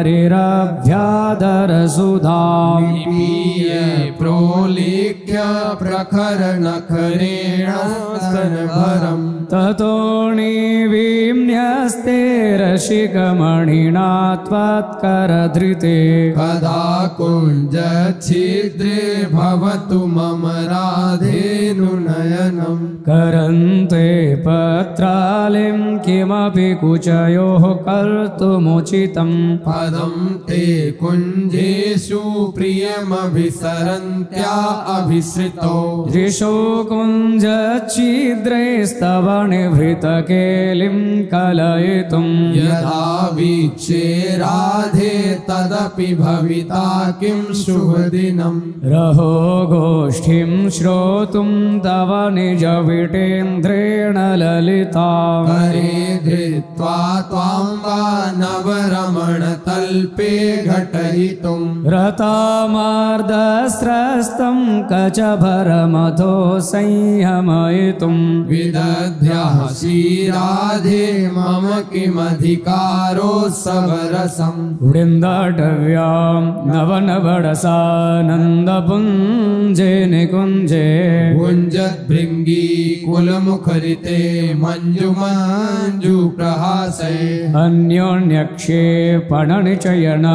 परिरभ्यादरसुधाम् निपीय प्रोलेख्य प्रखरनखरेण स्तनभरम् ततो निवीम्न्यस्ते रसिकमणिना त्वत्करधृते कदा कुञ्जच्छिद्रे भवतु मम राधेनुनयनम् करन्ते पत्रालिं किमपि कुचयोः कर्तुमुचितम् पदं ते कुञ्जेषु प्रियमभिसरन्त्या अभिसृतो दृशो कुञ्जच्छिद्रैस्तव निभृतकेलिं कलयितुम् यदा वीक्षे राधे तदपि भविता किं शुभदिनम् रहो गोष्ठीं श्रोतुं तव निजविटेन्द्रेण ललिता करे धृत्वा त्वां वा नवरमणतल्पे घटयितुम् रतामार्दस्रस्तं कचभरमथो संयमयितुम् विदध्याः श्रीराधे मम किमधिकारो सबरसम् वृन्दाटव्यां नवनवरसानन्दपुञ्जे निकुञ्जे कुञ्जद्भृङ्गी कुलमुखरिते मञ्जु प्रहासे अन्योन्यक्षेपणनिचयन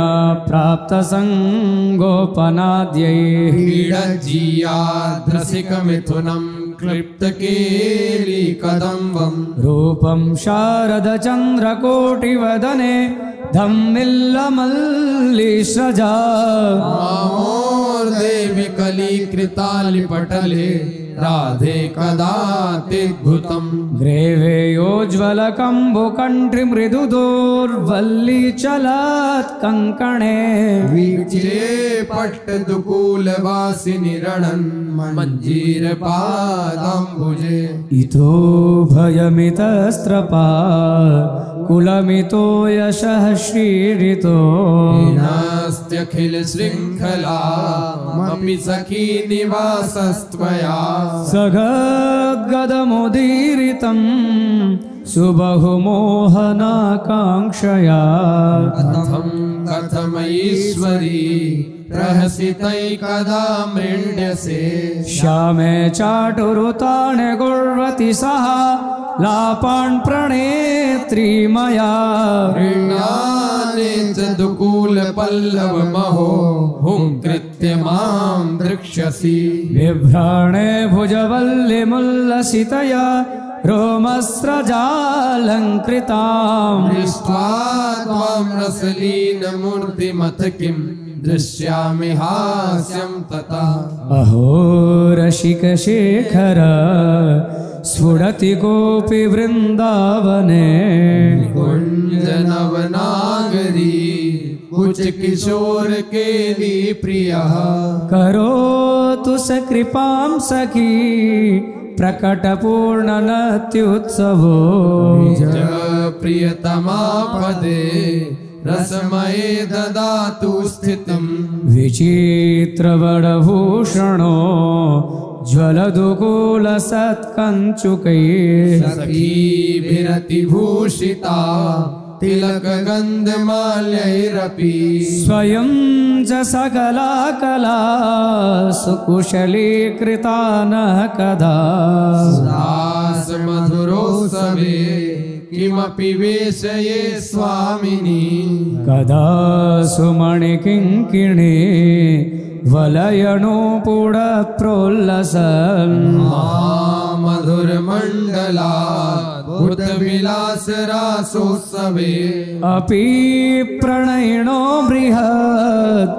प्राप्तसङ्गोपनाद्यैः क्रीडज्जीयाद्रसिकमिथुनम् क्लिप्तकेलिकदम्बम् रूपं शारदचन्द्रकोटिवदने धम्मिल्लमल्लिस्रजा मामोर्देवि कलीकृतालिपटले राधे कदातिद्भुतम् ग्रेवेयोज्ज्वलकम्बुकण्ठिमृदुदोर्वल्लीचलत्कङ्कणे वीक्षे पट्टदुकूलवासिनि रणन् मञ्जीरपादाम्बुजे इतो भयमितस्त्रपा कुलमितो यशः श्रीरितो नास्त्यखिलशृङ्खलामपि सखी निवासस्त्वया सगद्गदमुदीरितं सुबहुमोहनाकाङ्क्षया कथं कथमईश्वरी प्रहसितैकदा मृण्यसे श्यामे चाटुरुताने कुर्वति सः लापान् प्रणेत्री मया मृणाने च दुकूलपल्लवमहो हुङ्कृत्य मां द्रक्ष्यसि बिभ्राणे भुजवल्लिमुल्लसितया रोमस्रजालङ्कृताम् दृष्ट्वा त्वां रसलीनमूर्तिमथ किं दृश्यामि हास्यं तथा अहो रसिकशेखर स्फुरति कोऽपि वृन्दावने कुञ्जनवनागरी कुच किशोर केली प्रियः करोतु स कृपां सखी प्रकटपूर्णनत्युत्सवो च प्रियतमा पदे रसमये ददातु स्थितिम् विचित्रवरभूषणो ज्वलदुकूलसत्कञ्चुकैः सखीभिरतिभूषिता तिलकगन्धमाल्यैरपि स्वयं च सकला कला सुकुशलीकृता न कदा रासमधुरोत्सवे किमपि वेशये स्वामिनी कदा सुमणिकिङ्किणी वलयणुपुडप्रोल्लसन् मधुरमण्डलाद्भुतविलासरासोत्सवे अपि प्रणयिनो बृहत्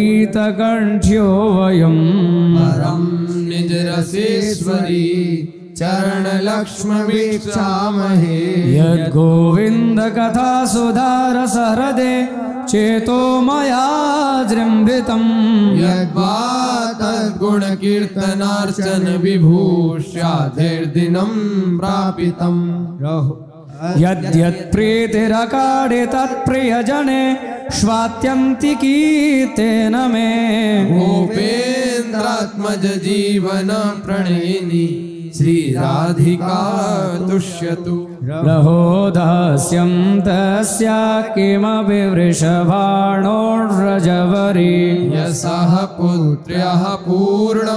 भुजगृहीतकण्ठ्यो वयम् परं निजरसेश्वरी चरणलक्ष्मवीक्षामहे यद्गोविन्द कथा सुधारसहृदे चेतो मया जृम्भितम् यद्वा तद्गुणकीर्तनार्चन विभूष्याद्यैर्दिनं प्रापितम् यद्यत् प्रीतिरकाडे तत्प्रियजने श्वात्यन्तिकी तेन मे गोपेन्द्रात्मज जीवन प्रणयिनी श्रीराधिका तुष्यतु रहोदास्यं तस्या किमपि वृषभाणोर्रजवरी यशः पुत्र्यः पूर्ण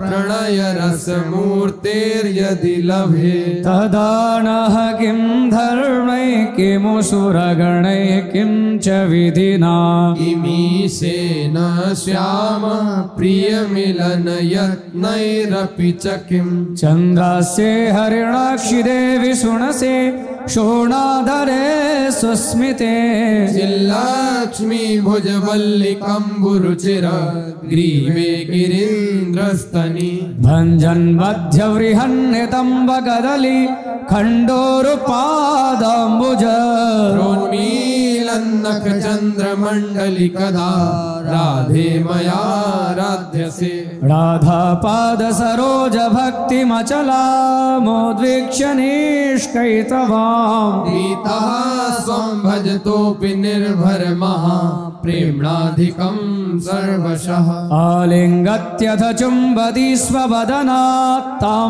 प्रणयरसमूर्तेर्यदि लभे तदा नः किं धर्मैः किमुसुरगणैः किं च विधिना किमीशेन श्याम प्रियमिलन यत्नैरपि च किम् चन्द्रास्ये हरिणाक्षि देवि सुणसे शोणाधरे सुस्मिते चिल्लक्ष्मी भुजवल्लिकम्बुरुचिर ग्रीवे गिरीन्द्रस्तनि भञ्जन् मध्यवृहन्नितम्बकदली खण्डोरुपादाम्बुज रोन्मीलन्नख चन्द्रमण्डलिकदा राधे मया राध्यसे राधापादसरोज भक्तिमचला मोद्वीक्ष्य निष्कैतवाम् गीतः स्वं भजतोऽपि निर्भर महा प्रेम्णाधिकं सर्वशः आलिङ्गत्यथ चुम्बति स्ववदनात्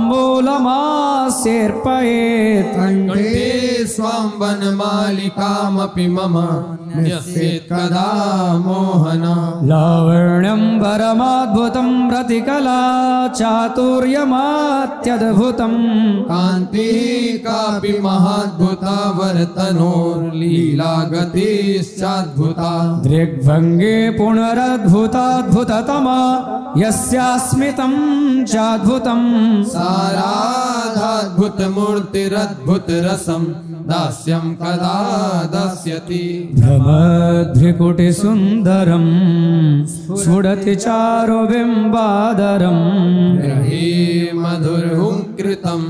ताम्बूलमास्यर्पयेत् कण्ठे स्वां वनमालिकामपि मम न्यस्येत् कदा मोहना लावण्यं परमाद्भुतं प्रतिकला चातुर्यमात्यद्भुतम् कान्तिः कापि महाद्भुता वर्तनोर्लीला गतिश्चाद्भुता दृग्भङ्गे पुनरद्भुताद्भुततमा यस्यास्मितं चाद्भुतम् साराधाद्भुतमूर्तिरद्भुतरसं दास्यं कदा दास्यति भ्रमद्भ्रिकुटिसुन्दरम् स्फुरति चारुबिम्बादरम् गृहे मधुरहुङ्कृतं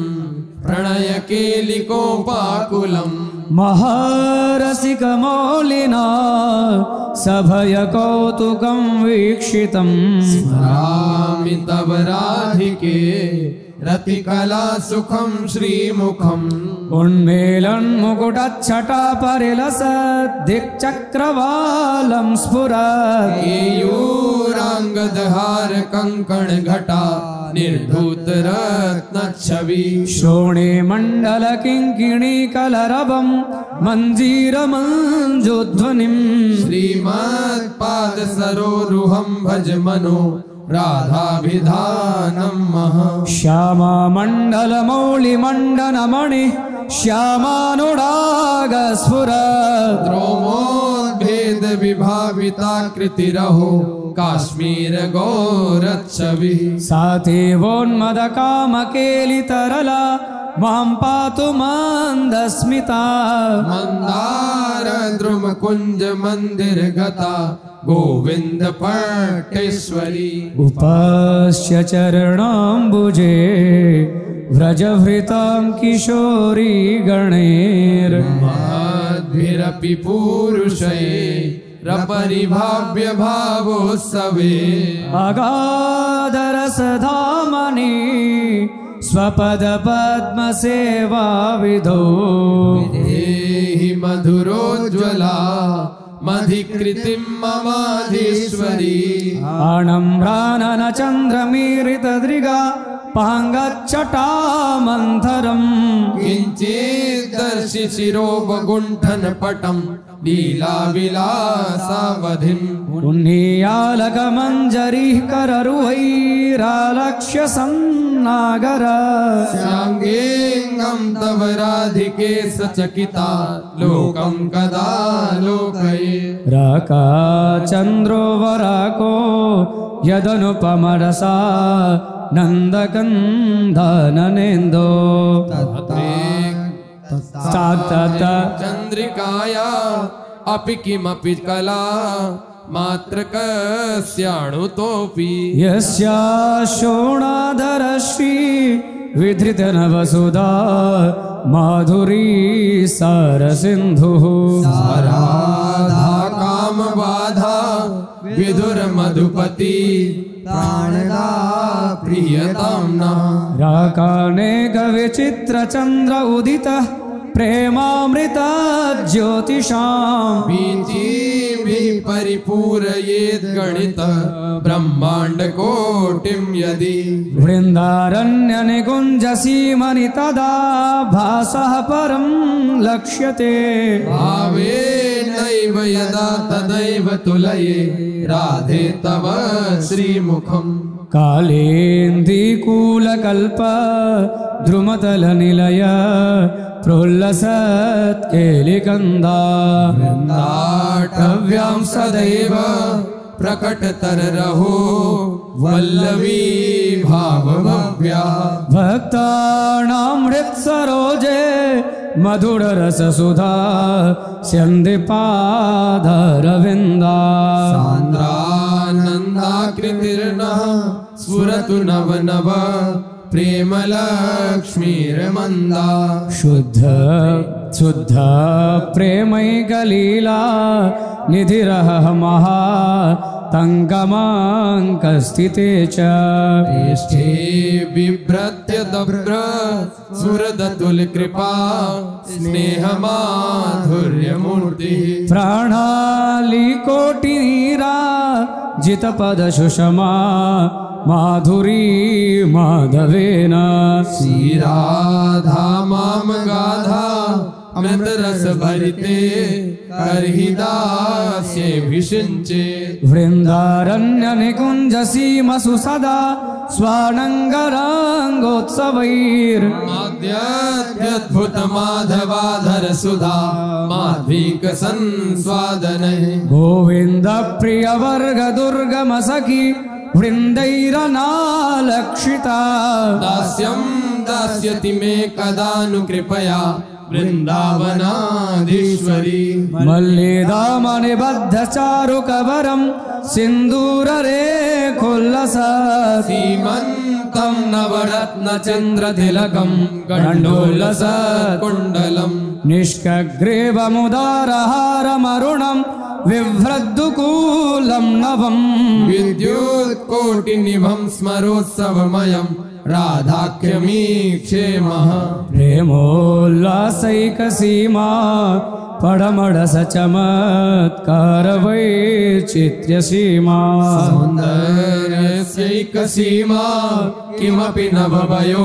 प्रणयकेलिकोपाकुलम् महारसिकमौलिना सभयकौतुकं वीक्षितम् स्मरामि तव राधिके रतिकला सुखं श्रीमुखम् उन्मीलन्मुकुटच्छटापरिलसद्दिक्चक्रवालं स्फुरत् केयूराङ्गदहार कङ्कण घटा निर्धूतरत्नच्छवि श्रोणे मण्डल किङ्किणी कलरवं मञ्जीरमञ्जुध्वनिम् श्रीमत्पादसरोरुहं भज मनो राधाभिधानं महा श्यामा मण्डलमौलिमण्डनमणि श्यामानुराग स्फुरत् द्रोमोद्भेद विभाविताकृतिरहो काश्मीर गौरच्छवि सातीवोन्मदकामकेलितरला मां पातु मन्दस्मिता मन्दार द्रुम कुञ्ज मंदिर गता गोविंद पट्टेश्वरी उपस्य चरणाम्बुजे व्रजभृतां किशोरी गणैर् मद्भिरपि पूरुषये रपरिभाव्य भावोत्सवे अगाधरसधामनि स्वपद पद्मसेवा विधो देहि मधुरोज्ज्वला मधिकृतिं ममाधीश्वरी आनम्रानन चन्द्रमीरितदृगा पाङ्गच्छटामन्थरम् किञ्चित् दर्शि शिरोपगुण्ठन पटं लीला विलासावधिम् उन्नीयालकमञ्जरीः कररुहैरालक्ष्य सन्नागर श्याङ्गेऽङ्गं तव राधिके सचकिता लोकं कदा लोकये राका चन्द्रो वराको यदनुपमरसा नन्दकन्दननेन्दो तत् चन्द्रिकाया अपि किमपि कला मात्रकस्याणुतोऽपि यस्या शोणाधरश्री विधृतनवसुधा माधुरी सारसिन्धुः राधा कामबाधा विदुर मधुपति प्राणदा प्रियताम्ना राकानेक विचित्र चंद्र उदितः प्रेमामृत ज्योतिषाम् बीजीभिः परिपूरयेत् गणित ब्रह्मांड कोटिं यदि वृन्दारण्य निकुञ्ज सीमनि तदा भासः परं लक्ष्यते भावेनैव यदा तदैव तुलये राधे तव श्रीमुखम् कालेन्दीकूलकल्प द्रुमतलनिलय प्रोल्लसत्केलिकन्दा नाटव्यां सदैव प्रकटतररहो वल्लवी भावभव्या भक्तानां हृत्सरोजे मधुररससुधा स्यन्दिपादरविन्दा सान्द्रानन्दाकृतिर्नः स्फुरतु नव नव प्रेमलक्ष्मीर्मन्दा शुद्ध शुद्ध प्रेमैकलीला निधिरः महा तङ्गमाङ्कस्थिते च पृष्ठे बिभ्रत्य दभ्र सुरदतुलकृपा स्नेहमाधुर्यमूर्तिः प्राणालीकोटिनीरा जितपदसुषमा माधुरी माधवेन श्रीराधा माम गाधा अमृतरस भरिते कर्हिदास्येऽभिषिञ्चे वृन्दारण्य निकुञ्ज सीमसु सदा स्वानङ्गराङ्गोत्सवैर् माद्यद्भुत माधवाधर सुधा माध्वीक संस्वादनैः गोविन्द प्रिय वर्ग दुर्गम सखी वृन्दैरनालक्षिता दास्यं दास्यति मे कदानुकृपया वृन्दावनाधीश्वरी मल्लिदामनिबद्ध चारुकवरं सिन्दूररेखोल्लस सीमन्तं नवरत्नचन्द्रतिलकं गण्डोल्लस कुण्डलम् निष्कग्रीवमुदारहारमरुणं बिभ्रद्दुकूलं नवम् विद्युत्कोटिनिभं स्मरोत्सवमयं राधाख्यमीक्षेमः प्रेमोल्लासैकसीमा पडमडस चमत्कार वैचित्र्यसीमा सौन्दर्यस्यैकसीमा किमपि न भवयो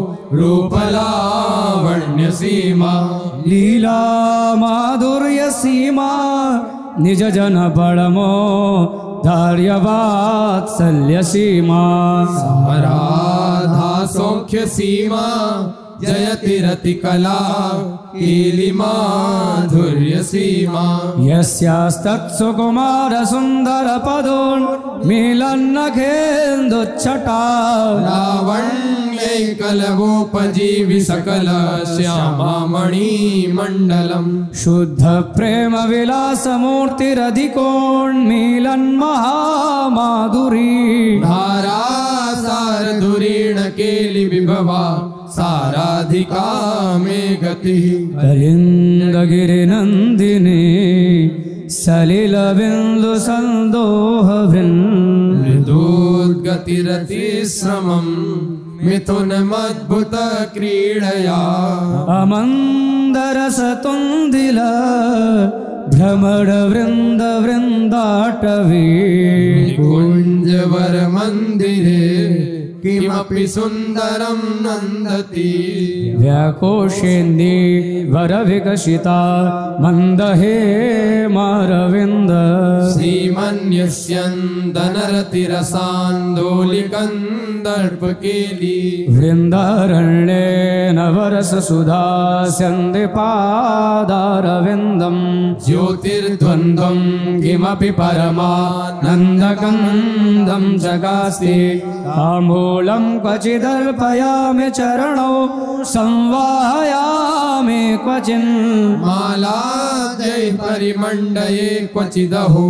रूपलावण्यसीमा लीला माधुर्यसीमा निज जन पडमो धार्यवात्सल्यसीमा राधा सौख्यसीमा जयति रतिकला कीलिमाधुर्यसीमा यस्यास्तत्सुकुमार सुन्दर पदोन्मीलन्नखेन्दुच्छटा लावण्यैकलवोपजीवि सकल श्यामामणिमण्डलम् शुद्ध प्रेम विलास मूर्तिरधिकोन्मीलन्महामाधुरी धारासारधुरीण केलि विभवा साराधिका मे गतिः कलिन्दगिरिनन्दिनी सलिलबिन्दुसन्दोहवृन् मृदोद्गतिरतिश्रमम् मिथुनमद्भुत क्रीडया अमन्दरसतुन्दिल भ्रमण वृन्द वृन्दाटवी कुञ्जवर मन्दिरे किमपि सुन्दरं नन्दति व्याकोशेन्दि वरविकसिता मन्दहेमारविन्द श्रीमन्यस्यन्दनरतिरसान्दोलिकन्दर्पकेली वृन्दारण्ये नवरससुधा स्यन्दिपादारविन्दम् ज्योतिर्द्वन्द्वं किमपि परमानन्दकन्दं जगास्ति ताम्बूलं क्वचिदर्पयामि चरणौ संवाहयामि क्वचिन् मालाद्यै परिमण्डये क्वचिदहो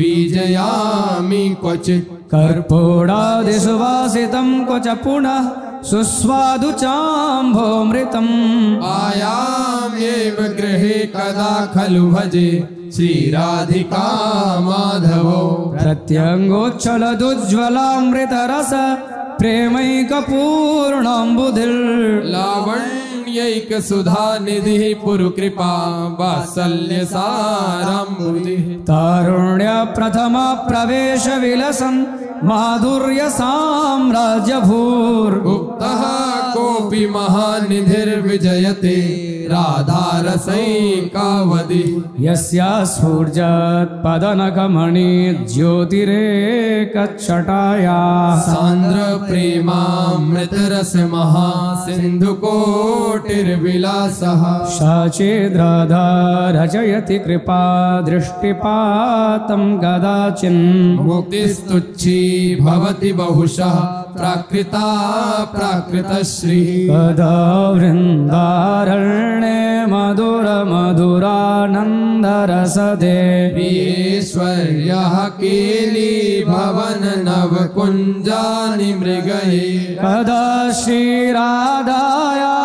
संवीजयामि क्वचित् कर्पूरादिसुवासितं क्वच पुनः सुस्वादु चाम्भोमृतम् आयाम्येव गृहे कदा खलु भजे श्रीराधिका माधवो प्रत्यङ्गोच्छलदुज्ज्वलामृतरस प्रेमैकपूर्णाम्बुधिर् लावण्यैक सुधा निधिः पुरुकृपा वात्सल्य साराम्बुधिः तारुण्य प्रथमा प्रवेश विलसन् माधुर्य साम्राज्यभूर् गुप्तः कोऽपि महानिधिर्विजयते राधारसैकावधि यस्या स्फूर्जत्पदनकमणि ज्योतिरेकच्छटाया सान्द्र प्रेमामृतरस महासिन्धुकोटिर्विलासः सचेद्राधा रचयति कृपा दृष्टिपातं कदाचिन् मुक्तिस्तुच्छी भवति बहुशः प्राकृता प्राकृतश्रीः कदा वृन्दारण्ये मधुर मधुरानन्दरसदे प्रियेश्वर्यः केली भवन नवकुञ्जानि मृगये कदा श्रीराधाया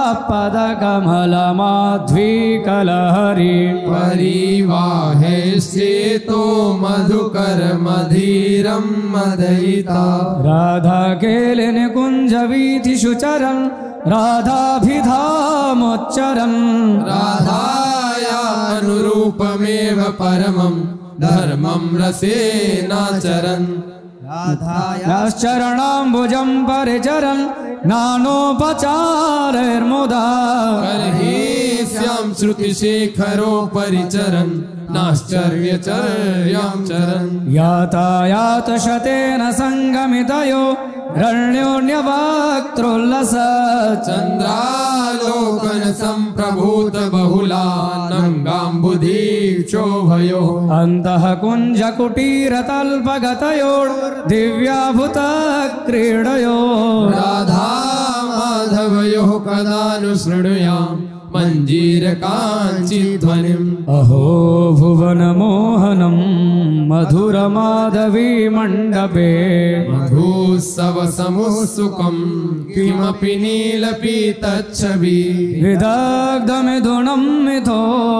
पदकमलमाध्वीकलहरि परिवाहे चेतो मधुकर मधीरं मदयिता राधा केलिनि कुञ्जवीथिषु चरन् राधाभिधामोच्चरन् राधाया अनुरूपमेव परमं धर्मं रसेनाचरन् राधायाश्चरणाम्बुजं परिचरन् नानोपचारैर्मुदा कर्हेश्यां श्रुतिशेखरो परिचरन् नाश्चर्यचर्यां चरन् यातायात शतेन सङ्गमितयो रण्योऽन्यवक्त्रोल्लस चन्द्रालोकन सम्प्रभूत बहुला नङ्गाम्बुधीक्षोभयो अन्तः कुञ्ज कुटीरतल्पगतयो दिव्याभूत क्रीडयो राधा माधवयोः कदा नु शृणुयाम् मञ्जीरकाञ्चिध्वनिम् अहो भुवनमोहनं मधुरमाधवी मण्डपे मधुत्सव समुत्सुकम् किमपि नीलपीतच्छवि विदग्धमिथुनं मिथो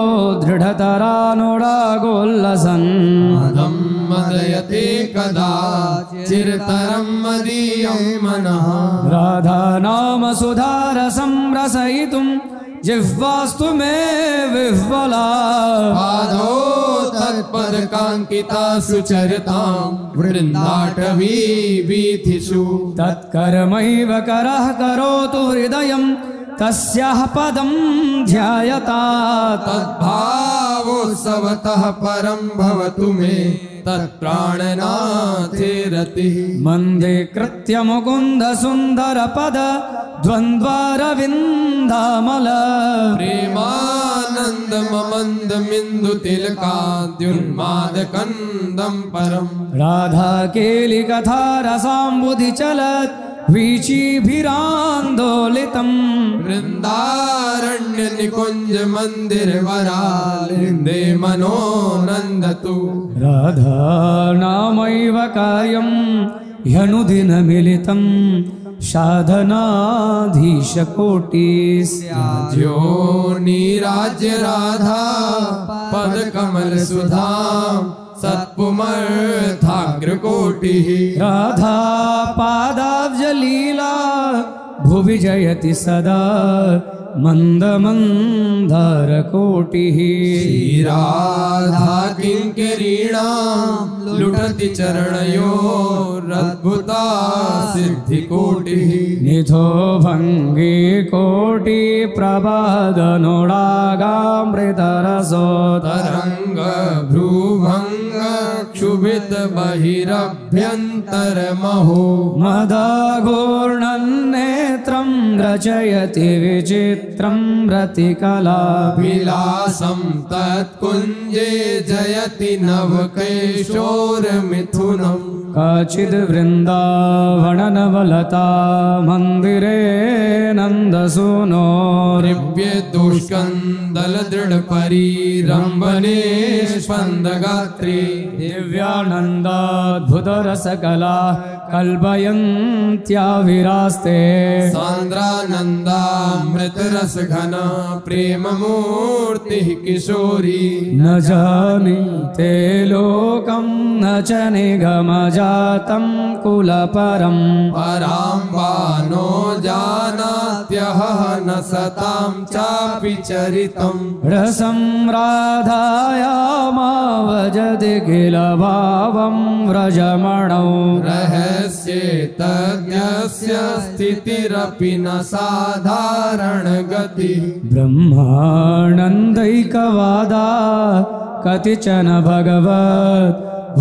दृढतरानुरागोल्लसन् मदं मदयते कदा चिरतरं मदीयं मनः राधा नाम सुधारसं रसयितुं जिह्वास्तु मे विह्वला पादौ तत्पदकाङ्किता सुचरितां वृन्दाटवी वीथिषु तत्कर्मैव करः करोतु हृदयं तस्याः पदं ध्यायता तद्भावोत्सवतः परं भवतु मे तत्प्राणनाथे रतिः मन्दीकृत्य मुकुन्द सुन्दर पद द्वन्द्वारविन्दामल प्रेमानन्द ममन्द मिन्दु तिलकाद्युन्मादकन्दं परम् राधा केलि कथा रसाम्बुधि चलत् वीचीभिरान्दोलितम् वृन्दारण्य निकुञ्ज मंदिर वरालिन्दे मनो नन्दतु राधा नामैव कार्यं ह्यनुदिनमिलितं साधनाधीशकोटिस्यो नीराज्य राधा पद कमल सुधा सत्पुमर्थाग्रकोटिः राधा पादाब्जलीला भुवि जयति सदा मन्दमन्दारकोटिः श्रीराधा किङ्करीणां लुटति चरणयोरद्भुता सिद्धिकोटिः निधो भङ्गी कोटि प्रबादनुरागामृतरसो तरंग भ्रूभंग क्षुभित बहिरभ्यंतर महो मदाघूर्णन्नेत्रं रचयितं रचयति विचित्रं रतिकला विलासं तत्कुञ्जे जयति नवकैशोरमिथुनम् काचिद् वृन्दावननवलता मन्दिरे नन्दसूनो दिव्यदुष्कन्दलदृढपरीरम्भणे स्पन्दगात्रे दिव्यानन्दाद्भुतरसकला कल्पयन्त्याविरास्ते सान्द्रानन्दामृतरसघन प्रेममूर्तिः किशोरी न जानीते लोकं न च निगमजातं कुलपरं परां वा नो जानात्यः न सतां चापि चरितम् रसं राधायामावजति किल भावं व्रजमणौ रहस्येतद्यस्य स्थितिरपि न साधारणगतिः ब्रह्मानन्दैकवादा कतिचन भगवत्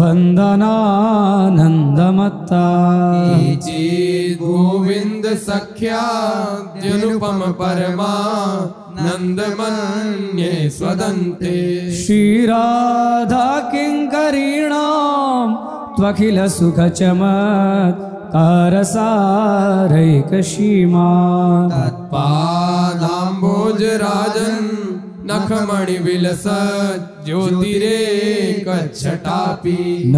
वन्दनानन्दमत्ता केचिद् गोविन्द सख्याद्यनुपम परमा नन्दमन्ये स्वदन्ते श्रीराधा किङ्करीणां त्वखिल सुखचमत्कारसारैकसीमा तत्पादाम्बोजराजन् नखमणिविलसत् ज्योतिरेकच्छटापि न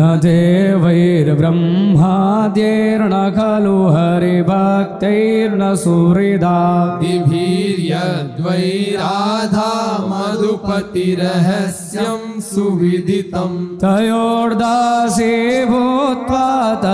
देवैर्ब्रह्माद्यैर्न खलु हरिभक्तैर्न सुहृदा दिभिर्यद्वै राधा मधुपतिरहस्यं सुविदितम् तयोर्दासी भूत्वा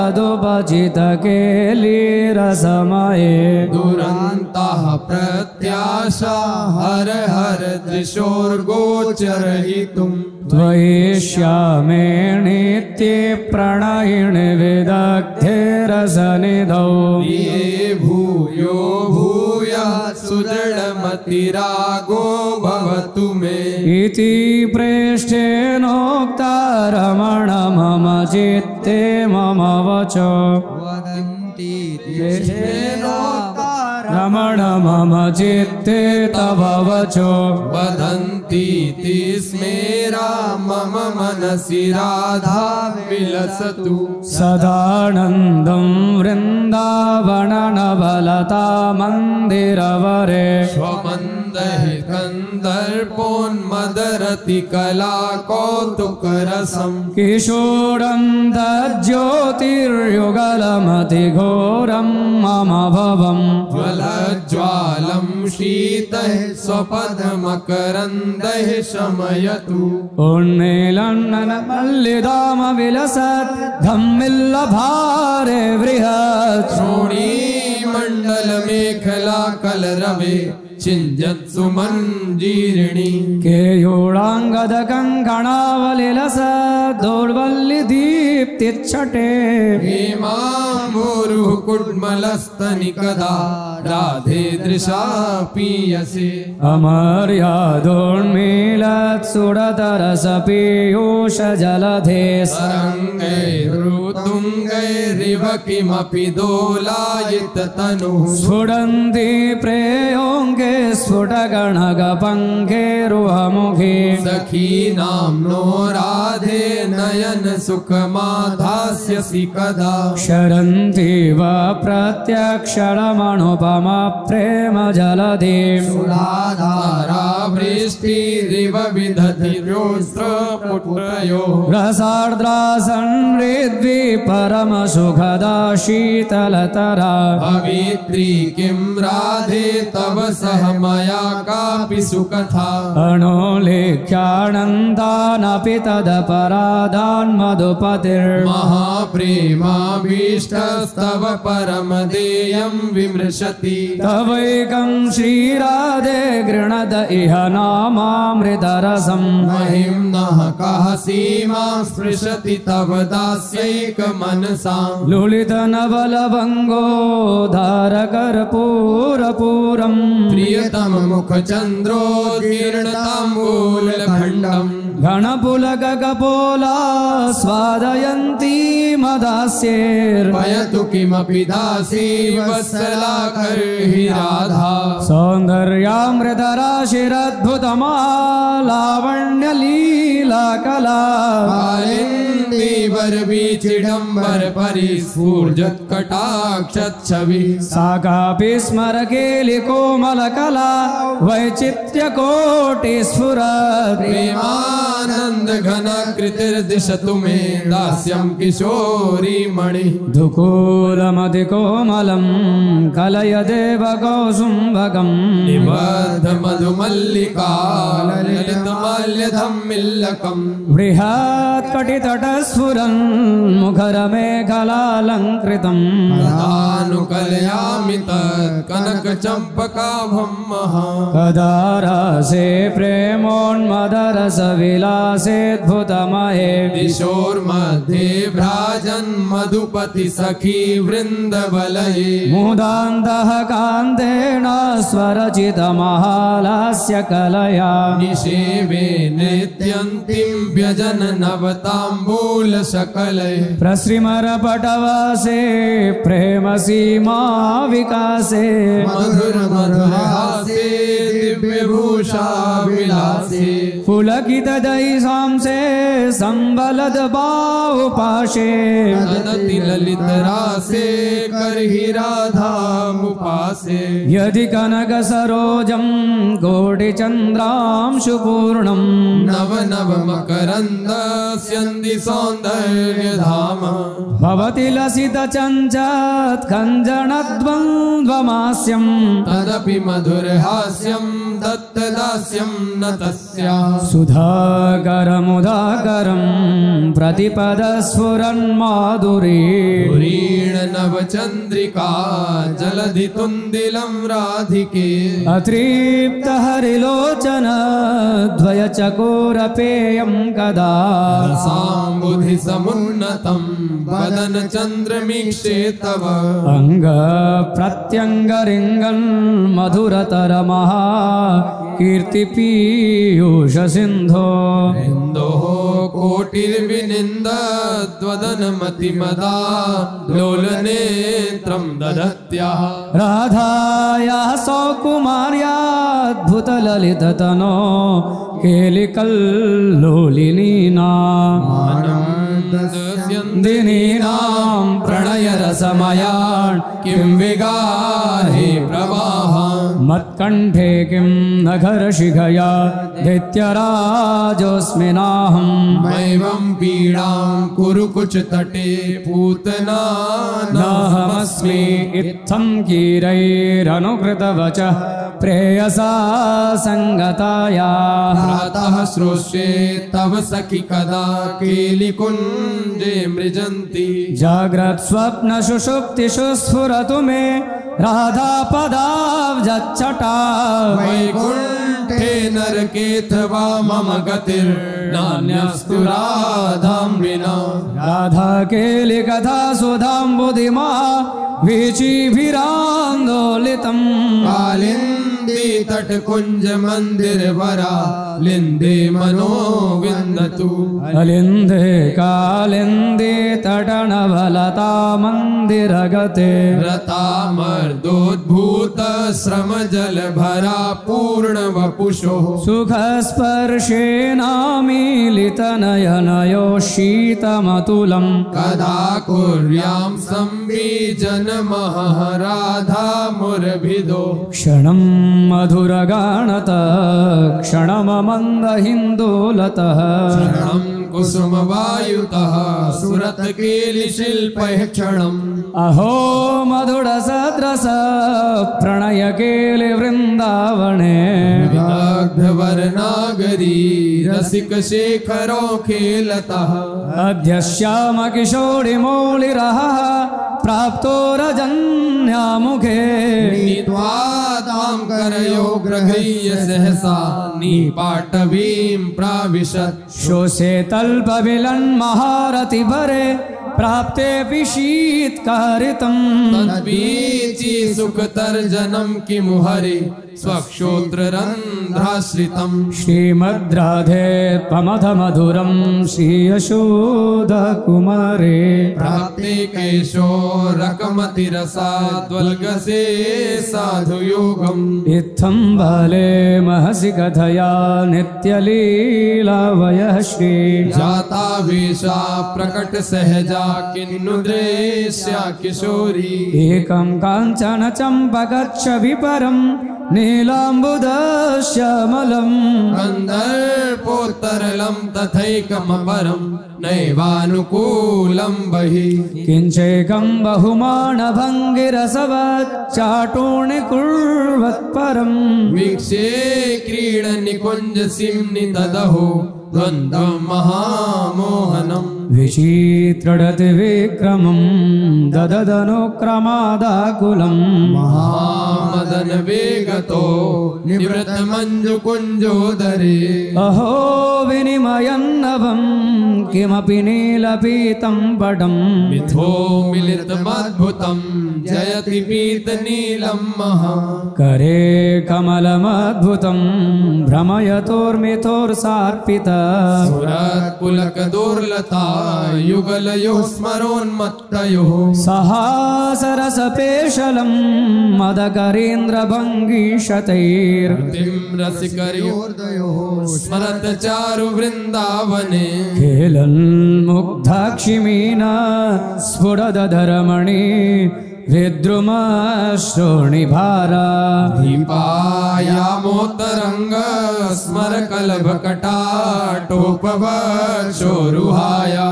तदुपचितकेलीरसमये दुरन्तः प्रत्याशा हर हर दृशोर्गोचरयितुम् त्वयिष्यामे नित्ये प्रणयिणि विदग्धे रसनिधौ प्रिये भूयो भूयः सुदृढमतिरागो भवतु मे इति प्रेष्ठेनोक्ता रमण मम चित्ते मम वचो रमण मम चित्ते तव वचो वदन्तीति स्मेरा मम मनसि राधा विलसतु सदानन्दं वृन्दावननवलता मन्दिरवरे स्वमन्दः कन्दर्पोन्मदरति कला कौतुकरसम् किशोरं तज्ज्योतिर्युगलमतिघोरं मम भवम् ज्वलज्ज्वालं शीतः स्वपदमकरन्दः शमयतु उन्मीलन्न मल्लिदाम विलसत् धम्मिल्लभारे बृहत् श्रोणीमण्डलमेखला कलरवे चिञ्जत्सु मञ्जीरिणी केयूराङ्गदकङ्कणावलिलसत् दौर्वल्लिदीप्तिच्छटे हेमाम्भोरुः कुड्मलस्तनिकदा राधे दृशा पीयसे अमर्यादोन्मीलत् सुरतरसपीयूषजलधे तरङ्गैरुतुङ्गैरिव किमपि दोलायिततनुः स्फुरन्ति प्रेयोऽङ्गे स्फुटगणगपङ्केरुहमुखे सखीनां नो राधे नयन सुखमाधास्यसि कदा क्षरन्ति वा प्रत्यक्षरमनुपम प्रेम जलधि सुधाधारा वृष्टिरिव विदधि रोष्ट्रपुत्रयो रसार्द्रा संहृद्वि परम सुखदा शीतलतरा भवित्री किं राधे तव सह मया कापि सुकथा अणोलेख्यानन्दानपि तदपराधान् मधुपतिर्महाप्रेमाभीष्टस्तव परमदेयं विमृशति तवैकं श्रीराधे गृणद इह नामामृतरसम् महिम्नः कः सीमा स्पृशति तव दास्यैकमनसां लुलितनवलभङ्गोद्धारकर्पूरपूरम् प्रियतम मुखचन्द्रोदीर्णताम्बूलखण्डम् घनपुलककपोला स्वादयन्ती मदास्येर् पयतु किमपि दासी वत्सला कर्हि राधा सौन्दर्यामृतराशिरद्भुतमालावण्यलीलाकला कालिन्दी वरवीचिडम्बर परिस्फूर्जत्कटाक्षच्छवि सा कापि स्मरकेलिकोमलकला वैचित्र्यकोटिस्फुरत् प्रेमानन्द घन कृतिर्दिशतु मे दास्यं किशोरी मणि दुकूलमधिकोमलं कलयदेव कौसुम्भकम् निबद्ध मधुमल्लिका ललितमाल्यधम्मिल्लकम् बृहत्कटितटस्फुरन् मुखरमेखलालङ्कृतम् कदानुकलयामि तत् कनकचम्पकाभं महा कदा रसे प्रेमोन्मदरसविलासेऽद्भुतमहे दिशोर्मध्ये भ्राजन् मधुपति सखी वृन्दवलये मुदान्तः कान्तेन स्वरचितमहालास्य कलया निषेवे नृत्यन्तीं व्यजन नवताम्बूलशकले प्रसृमरपटवासे प्रेमसीमा विकासे मधुर मधुरहासे दिव्यभूषा विलासे पुलकितदैसांसे संबलद बाहुपाशे ददति ललितरासे करहि राधामुपासे यदि कनकसरोजं कोटिचन्द्रांशुपूर्णम् नव नव मकरन्दस्यन्ति सौन्दर्यधाम भवति लसितचञ्चत्कञ्जनद्वन्द्वमास्यम् तदपि मधुरहास्यं दत्तदास्यं न तस्याः सुधाकरमुदाकरं प्रतिपदस्फुरन्माधुरी पुरीण नवचन्द्रिका जलधि तुन्दिलं राधिके अतृप्तहरिलोचन द्वयचकोरपेयं कदा रसाम्बुधि समुन्नतं वदन चन्द्रमीक्षे तव अंग प्रत्यंगरिंगन मधुरतरमहा कीर्तिपीयूष सिंधो इन्दोः कोटिर्विनिन्दद्वदन मतिमदा लोलनेत्रं ददत्याः राधायाः सौकुमार्याद्भुतललिततनो केलिकल्लोलिनीना दिनीनां प्रणयरसमयान् किं विगाहे प्रवाहान् मत्कण्ठे किं नघरशिखया दैत्यराजोऽस्मिनाहम् मैवं पीडां कुरु कुचतटे पूतना नाहमस्मि इत्थं कीरैरनुकृतवचः प्रेयसा सङ्गताया प्रातः श्रोष्ये तव सखि कदा केलिकुञ्जे मृजन्ति जाग्रत् स्वप्न सुषुप्तिषु स्फुरतु मे राधा पदाब्जच्छटा वैकुण्ठे नरकेऽथवा मम गतिर्नान्यस्तु राधां विना राधा केलिकथा सुधाम्बुधिमा वीचिभिरान्दोलितम् कालिन्दी तटकुञ्ज मंदिर वरा लिन्दे मनो विन्दतु अलिन्दे कालिन्दे तटनवलता मन्दिरगते रता मर्दोद्भूत श्रम जल भरा पूर्ण वपुषो सुखस्पर्शेनामीलितनयनयो शीतमतुलम् कदा कुर्यां संवीजन राधा मुरभिदो क्षणं मधुरगानतः क्षणममन्दहिन्दोलतः क्षणं कुसुमवायुतः सुरतकेलिशिल्पैः क्षणम् अहो मधुरसद्रस प्रणयकेलिवृन्दावने विदग्धवरनागरी रसिकशेखरो खेलतः अद्य श्यामकिशोरिमौलिरः प्राप्तो रजन्यामुखे नीत्वा तां करयो गृह्य सहसा निपाटवीं प्राविशत् शोषे तल्पविलन्महारतिभरे प्राप्तेऽपि शीत्कारितम् तद्वीची सुखतर्जनं किमु हरे स्वक्षोत्ररन्ध्राश्रितम् श्रीमद् राधे त्वमधमधुरं श्रीयशोदकुमारे प्राप्ते केशोरकमतिरसाद्वल्गसे साधुयोगम् इत्थं बाले महसि कथया नित्यलीलावयः श्री जाता वेशा प्रकट सहजा किन्नु दृश्या किशोरी एकं काञ्चन चम्पकच्छ विपरं नीलाम्बुदश्यामलम् गन्धर्पोत्तरलं तथैकमपरं नैवानुकूलं बहिः किञ्चैकं बहुमानभङ्गिरसवत् चाटुर्निकुर्वत्परम् वीक्षे क्रीडनिकुञ्जसिंनि ददहो द्वन्द्वं महामोहनम् विचित्रडति विक्रमं दददनुक्रमादाकुलम् महामदन वेगतो निवृत्तमञ्जुकुञ्जोदरे अहो विनिमयन्नवं किमपि नीलपीतं पटम् मिथो मिलितमद्भुतं जयति पीतनीलं महा करे कमलमद्भुतं भ्रमयतोर्मिथोर्सार्पिता सुरत्पुलकदुर्लता युगलयोः स्मरोन्मत्तयोः सहासरसपेशलं मदकरीन्द्रभङ्गीशतैर् रतिं रसिकयोर्दयोः स्मरत चारु वृन्दावने खेलन्मुग्धाक्षिमीना स्फुरदधरमणि विद्रुमश्रोणिभारा दीपायामोत्तरङ्ग स्मरकलभकटाटोपवशोरुहाया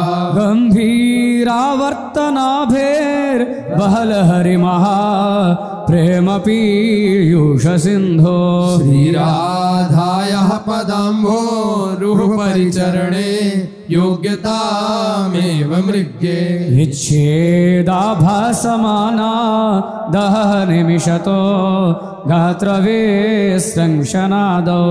गम्भीरावर्तनाभेर्बहलहरिमहा प्रेमपीयूष सिन्धो श्रीराधायाः पदाम्भोरुह परिचरणे योग्यतामेव मृग्ये विच्छेदाभासमाना दहः निमिषतो गात्रवेस्रंशनादो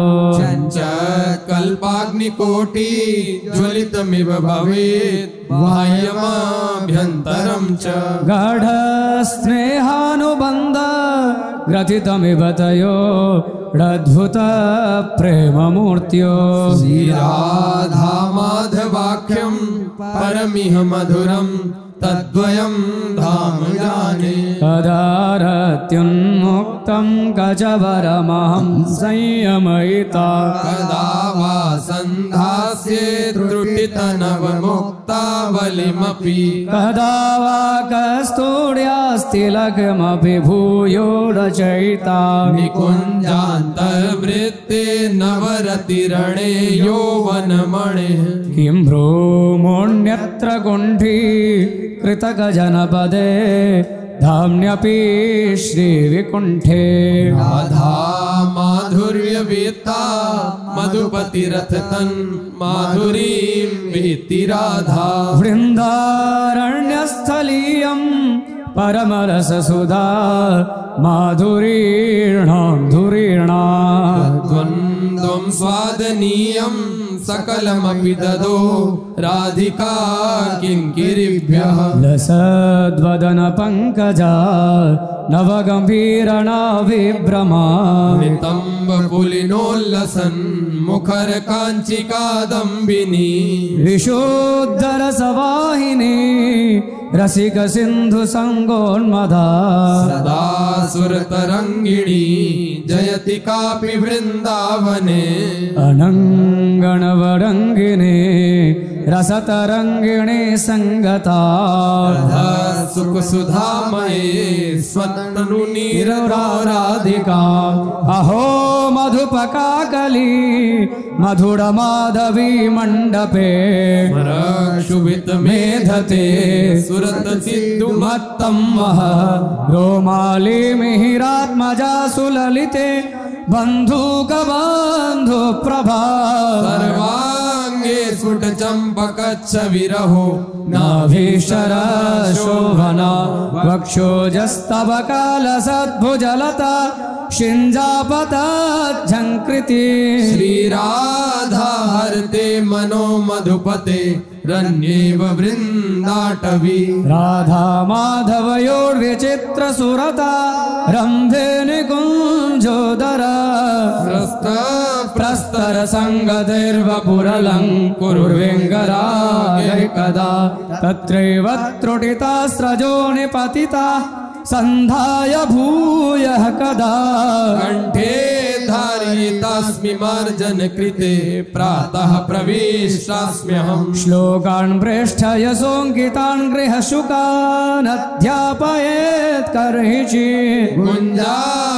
चञ्चत्कल्पाग्निकोटि ज्वलितमिव भवेत् बाह्यमाभ्यन्तरं च गाढस्नेहानुबन्ध ग्रथितमिव तयो अद्भुत प्रेममूर्त्यो श्रीराधा माधवाख्यं परमिह मधुरं तद्वयं धाम जाने कदारत्युन्मुक्तं गजवरमहं संयमयिता कदा वा सन्धास्ये त्रुटितनवमुक्तावलिमपि कदा वा कस्तूर्यास्तिलकमपि भूयो रचयिता निकुञ्जान्तर्वृत्ते नवरतिरणे यौवनमणिः किं भ्रूमोऽन्यत्र कुण्ठी कृतकजनपदे धाम्न्यपि श्रीविकुण्ठे राधा माधुर्यवेत्ता मधुपतिरथ तन् माधुरीं वेत्ति राधा वृन्दारण्यस्थलीयं परमरससुधा माधुरीणां धुरीणा द्वन्द्वं स्वादनीयं सकलमपि ददो राधिका किङ्किरीभ्यः लसद्वदन पङ्कजा नवगम्भीरनाभिभ्रमा नितम्बपुलिनोल्लसन् मुखर काञ्चिकादम्बिनी विशोद्धरसवाहिनी रसिक सिंधु संगोन्मदा सदा सुरतरङ्गिणी जयति कापि वृन्दावने अनङ्गणवरङ्गिनी रसतरङ्गिणी संगता सुख सुधामये स्वतनुनीरराधिका अहो मधुपकाकली मधुर माधवी मंडपे रक्षुभित मेधते सुरत सिद्धु मत्तं मह रोमाली मिहिरात्मजा सुललिते बंधुक बंधु प्रभा सर्वांगे स्फुट चंपकच्छ विरहो नाभीशर शोभना वक्षोजस्तव काल सद्भुजलता शिंजापता झंकृति श्री राधा हरते मनो मधुपते रण्येव वृन्दाटवी राधा माधवयोर्विचित्र सुरता रम्भे निकुञ्जोदरा प्रस्तर संगतिर्वपुरलङ्कुर्विङ्गराय कदा तत्रैव त्रुटिता स्रजो निपतिता संधाय भूयः कदा कंठे धारयितास्मि मार्जन कृते प्रातः प्रविष्टास्म्यहम् श्लोकान् पृष्ठयसोऽङ्कितान् गृहशुकान् अध्यापयेत् कर्हिचित् गुञ्जा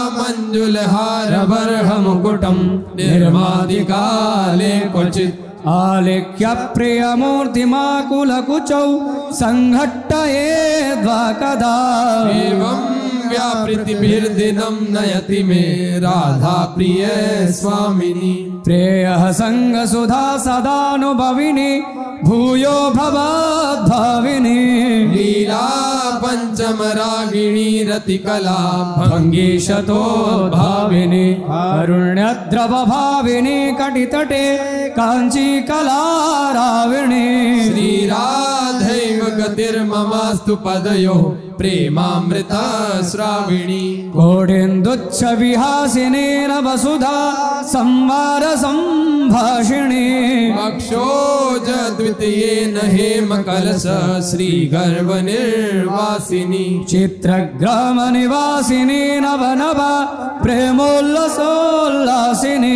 मञ्जुलहारबर्हमुकुटम् निर्मादिकाले क्वचित् आलिख्य प्रियमूर्तिमाकुलकुचौ सङ्घट्टयेद्वा कदा एवं व्यापृतिभिर्दिनं नयति मे राधा प्रिय स्वामिनी प्रेयः सङ्गसुधा सदानुभविनी भूयो भवद्भाविनी लीला पञ्चमरागिणी रतिकला भङ्गीशतोद्भाविनी अरुण्यद्रवभाविनी कटितटे काञ्चीकलाराविणी श्रीराधैव गतिर्ममास्तु पदयोः प्रेमामृता श्राविणी घोडेन्दुच्छविहासिनी नवसुधा संवार सम्भाषिणी अक्षोज द्वितीयेन हेमकलश श्रीगर्भनिर्वासिनी चित्रग्रामनिवासिनी नवनव प्रेमोल्लसोल्लासिनी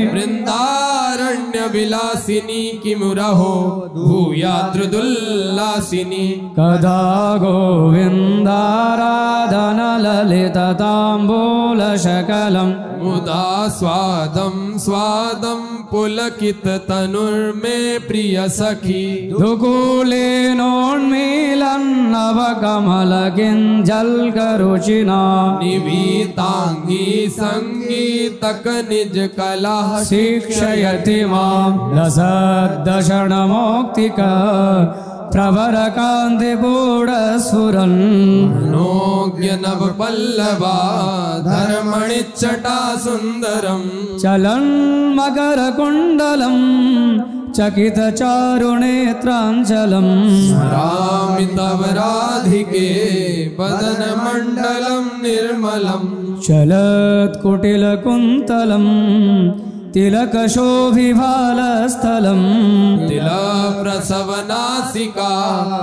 वृन्दारण्यविलासिनी किमुरहो भूयाद्रुदुल्लासिनी कदा गोविन्दाराधनललितताम्बूलशकलम् मुदा स्वादं स्वादं पुलकिततनुर्मे प्रिय सखी दुकूलेनोन्मीलन्नवकमलकिञ्जल्करुचिना निवीताङ्गी सङ्गीतक निज कला शिक्षयति मां लसद्दशनमौक्तिक प्रवरकान्तिपूर्णस्फुरन् नोज्ञ नव पल्लवा धर्मणिच्चटा सुन्दरम् चलन् मकरकुण्डलम् चकितचारुनेत्राञ्चलम् स्मरामि तव राधिके वदनमण्डलं निर्मलम् चलत्कुटिलकुन्तलम् तिलकशोभिभालस्थलम् तिलप्रसवनासिका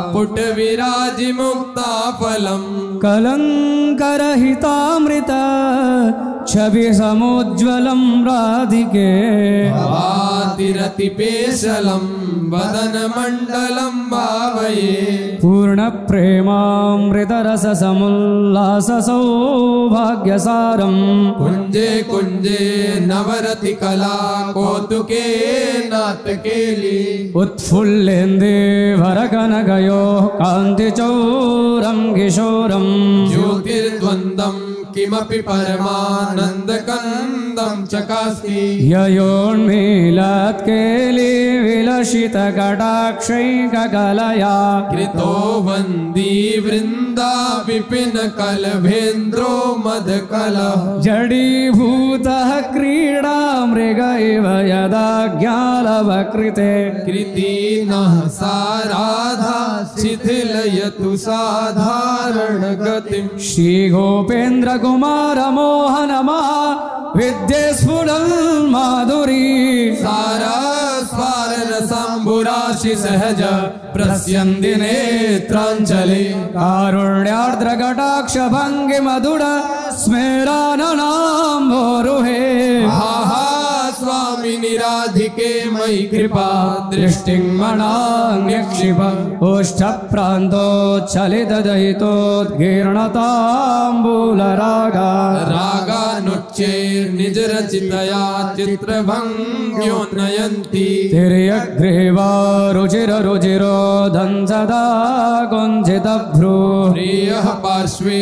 पुटविराजिमुक्ताफलम् कलङ्करहितामृत छविसमुज्ज्वलं राधिके भातिरतिपेशलम् वदनमण्डलं भावये पूर्णप्रेमामृतरससमुल्लाससौभाग्यसारम् कुञ्जे कुञ्जे नवरतिकला कौतुके नाटकेली उत्फुल्लेन्दे वरकनकयोः कान्तिचौरं किशोरम् ज्योतिर्द्वन्द्वम् किमपि परमानन्दकन्दं चकास्ति ययोन्मीलत्केली विलसितकटाक्षैककलया कृतो वन्दी वृन्दा विपिन कलभेन्द्रो मदकलः जडीभूतः क्रीडा मृग इव यदा ज्ञालवकृते कृतिनः सा राधा शिथिलयतु साधारणगतिम् श्रीगोपेन्द्र कुमार मोहन महा विद्ये स्फुरन् माधुरी सारस्वाररसाम्बुराशि सहज प्रस्यन्ति नेत्राञ्जलि कारुण्यार्द्रकटाक्ष भङ्गि मधुर स्मेराननाम्भोरुहे आहा स्वामिनि राधिके मयि कृपा दृष्टिं मनान्यक्षिप ओष्ठप्रान्तोच्छलितदयितोद्गीर्णताम्बूलरागा रागानुच्चैर्निजरचितया चित्रभङ्ग्योन्नयन्ति तिर्यग्रीवा रुचिररुचिरोधं सदा कुञ्चितभ्रू प्रियः पार्श्वे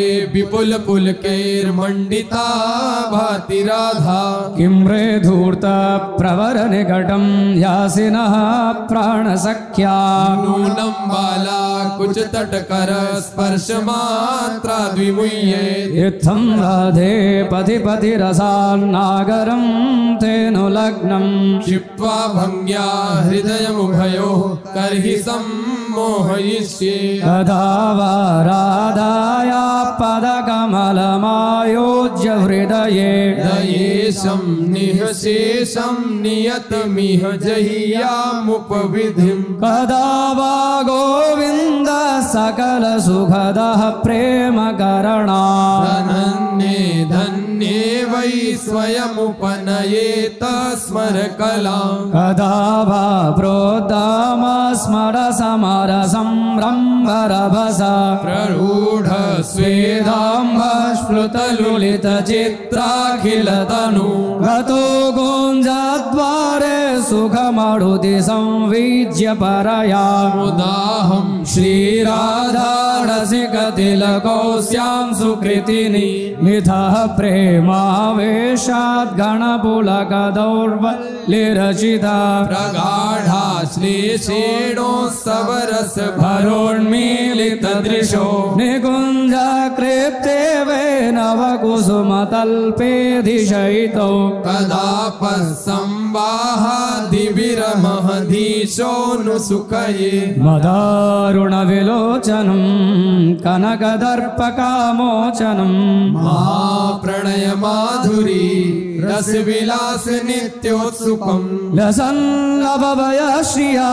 विपुलपुलकैर्मण्डिता भाति राधा किं रे धूर्त प्र प्रवरनिकटं यासिनः प्राणसख्या नूनं बाला कुचतटकर स्पर्शमात्रा द्विमुह्ये इत्थं राधे पथिपतिरसान्नागरं तेनुलग्नं क्षिप्त्वा भङ्ग्या हृदयमुभयोः कर्हि सम्मोहयिष्ये तदा वा राधाया पदकमलमायोज्य हृदये दयेशं निःशेषं नियतमिह जह्यामुपविधिं कदा वा गोविन्द सकलसुखदः प्रेमकरणा धन्ये धन्ये वै स्वयमुपनयेत स्मरकलां कदा वा प्रोद्दामस्मर समर संरम्भरभसा प्ररूढ स्वेदाम्बस्फुटलुलितचित्राखिलतनु गतो गुञ्जद्वारे सुखमरुति संवीज्य परया मुदाहं श्रीराधारसिकतिलकौस्यां सुकृतिनि मिथः प्रेमावेशात् गणपुलकदौर्बल्यरचिता प्रगाढा श्लेषेणोत्सवरस भरोन्मीलितदृशो निकुञ्जकृप्ते वै नवकुसुमतल्पेऽधिशयितौ कदापस्संवाहादिविरमहधीशोऽनुसुखये मदारुणविलोचनं कनकदर्पकामोचनं महाप्रणयमाधुरी रसविलास नित्योत्सुकं लसल्लभवयश्रिया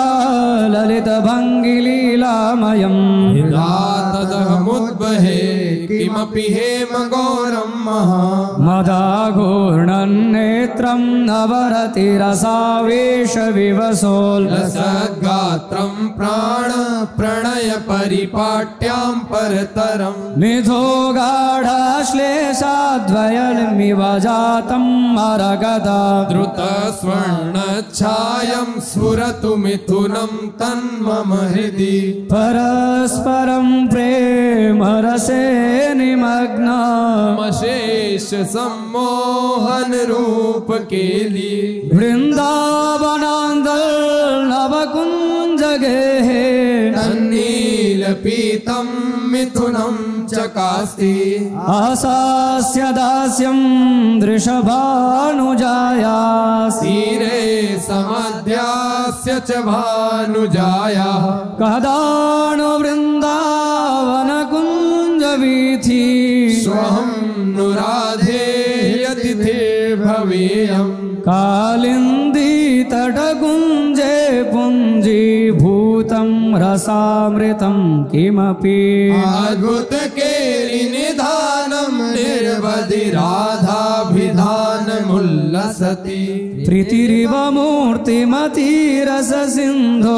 ललितभङ्गिलीलामयम् तदहमुद्बहे किमपि हेमगौरं महा मदाघूर्णन्नेत्रं नवरतिरसावेशविवसोल्लसद्गात्रं प्राण प्रणय परिपाट्यां परतरं मिथो गाढश्लेषाद्वयमिव जातं मरगता द्रुतस्वर्णच्छायं स्फुरतु मिथुनं तन्मम हृदि परस्परं प्रेमरसे निमग्ना मशेष सम्मोहन रूप के लिए वृंदावनांदल नवकुंजगेः तन्नील पीतं मिथुनं चकास्ति आसास्य दास्यं दृषभानुजाया तीरे समध्यास्य च भानुजायाः कदानु वृन्दावनकुञ्जवीथि स्वहं नु राधे यतिथे भवेयम् कालिन्दी तटकुञ्जे पुञ्जीभूतं रसामृतं किमपि अद्भुत केलिनिधानं निर्वधि राधाभिधानमुल्लसति प्रीतिरिव मूर्तिमतिरससिन्धो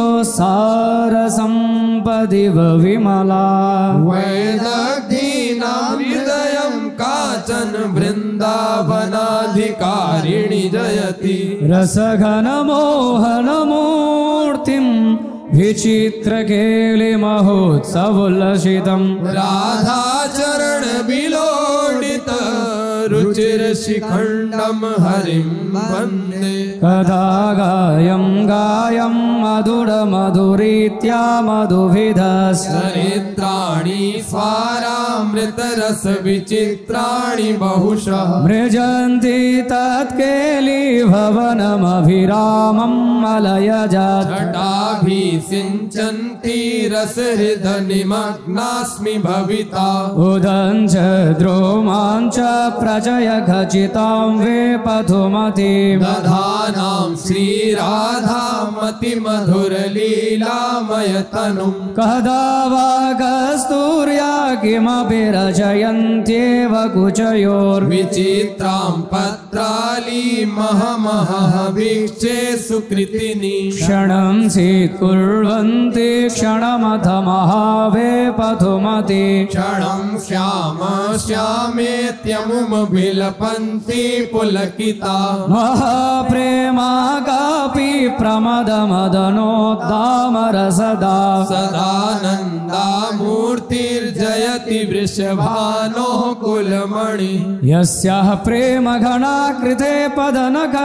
सारसम्पदिव विमला वैदग्धीनां हृदयं काचन वृन्दावनाधिकारिणि जयति रसघनमोहनमूर्तिं विचित्रकेलिमहोत्सवोल्लसितं राधाचरण विलोडित रुचिरशिखण्डं हरिं वन्दे कदा गायं गायं मधुरमधुरीत्या मधुविधस् चरित्राणि स्वारामृतरस विचित्राणि बहुशः मृजन्ति तत्केलिभवनमभिरामं मलयजात् जटाभिषिञ्चन्ति रसहृदनिमग्नास्मि भविता उदञ्च द्रोमाञ्च प्रचय खचितां वे पथुमतीं दधानां श्रीराधामतिमधुरलीलामयतनुं कदा वा कस्तूर्या किमपि रचयन्त्येव कुचयोर्विचित्रां विचित्रां पत्रालीमहमहः वीक्षे सुकृतिनि क्षणं स्वीकुर्वन्ति क्षणमथ महावे पथुमति क्षणं श्याम श्यामेत्यमुमभिलपन्ति पुलकिता महाप्रेमा कापि प्रमदमदनोद्दामरसदा सदानन्दा मूर्तिर्जयति जयति वृषभानोः कुलमणि यस्याः प्रेम घना कृते पदनख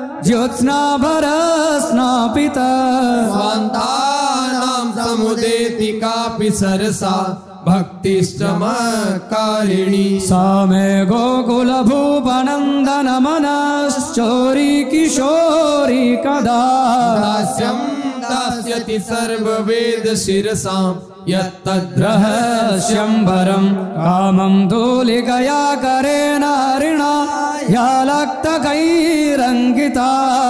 ज्योत्स्नाभरस्नापिता स्वान्तानां समुदेति कापि सरसा भक्तिश्चमत्कारिणी सा मे गोकुलभूपनन्दन मनश्चोरी किशोरी कदा दास्यं दास्यति सर्ववेद शिरसां यत्तद्रहस्यं रहस्यम्बरं कामं धूलिकया करेण हरिणा या लक्तकैरङ्किता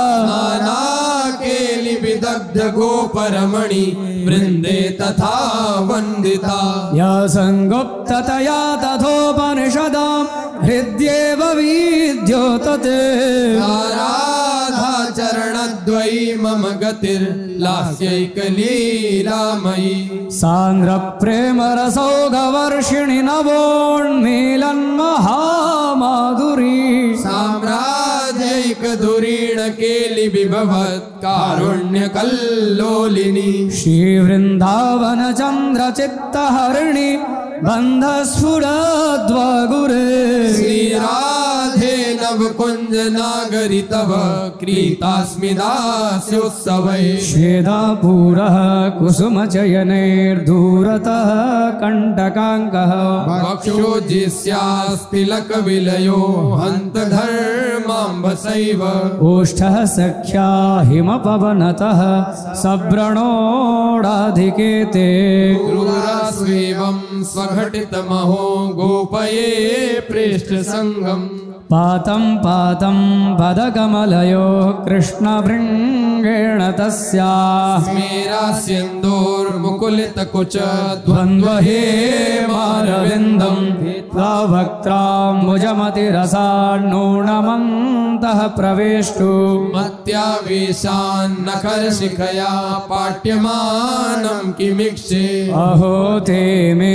नानाकेलिविदग्ध गोपरमणि वृन्दे तथा वन्दिता या संगुप्ततया तथोपनिषदां हृद्येव विद्योतते राधा चरणद्वयी मम गतिर्लास्यैकलीलामयी सान्द्रप्रेमरसौघवर्षिणि नवोन्मीलन्महामाधुरी साम्राज्यैकधुरीण केलि विभवत् कारुण्यकल्लोलिनी श्रीवृन्दावन चन्द्रचित्तहरिणि बन्धस्फुरद्वगुरे श्रीराधे नवकुञ्ज नागरि तव क्रीतास्मि दास्योत्सवे श्वेदापूरः कुसुमचयनैर्दूरतः कण्टकाङ्कः वक्षोजिस्यास्तिलकविलयो हन्तधर्माम्बसैव ओष्ठः सख्या हिमपवनतः सव्रणोडाधिकेते क्रूरास्वेवं स्वघटितमहो गोपये प्रेष्ठसङ्गम् पातं पातं पदकमलयो कृष्णभृङ्गेण तस्याः स्मेरास्यन्दोर्मुकुलितकुच द्वन्द्वहेमारविन्दं त्वावक्त्राम्बुजमतिरसान्नूनमन्तः प्रवेष्टु मत्यावेशान्नखरशिखया पाट्यमानं किमीक्षे अहो ते मे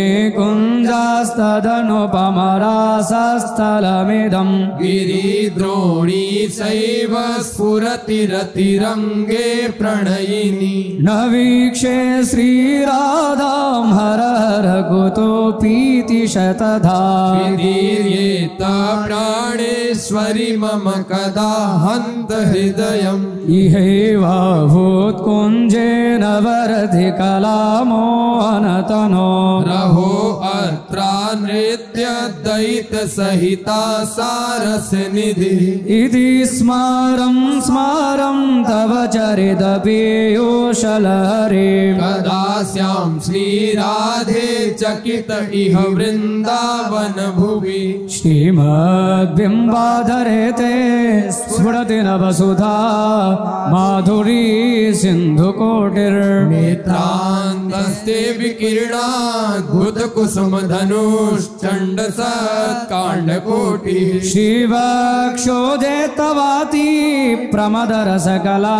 कुञ्जास्तदनुपमरासस्थलमिदम् गिरिद्रोणी सैव स्फुरतिरतिरङ्गे प्रणयिनी न वीक्षे श्रीराधां हर हर कुतोऽपीति शतधा विदीर्येत प्राणेश्वरि मम कदा हन्त हृदयम् इहैवाभूत्कुञ्जेन वरधि कलामोहनतनो रहो अत्रा नृत्य दयितसहिता सारसनिधि इति स्मारं स्मारं तव चरितपीयूषलहरे कदा स्यां श्रीराधे चकित इह वृन्दावन भुवि श्रीमद्बिम्बाधरे ते स्फुरति नवसुधा माधुरी सिन्धुकोटिर्नेत्रान्तस्ते विकीर्णाद्भुतकुसुमधनुश्चण्डसत्काण्डकोटिः शिवक्षोजे तवाति प्रमदरसकला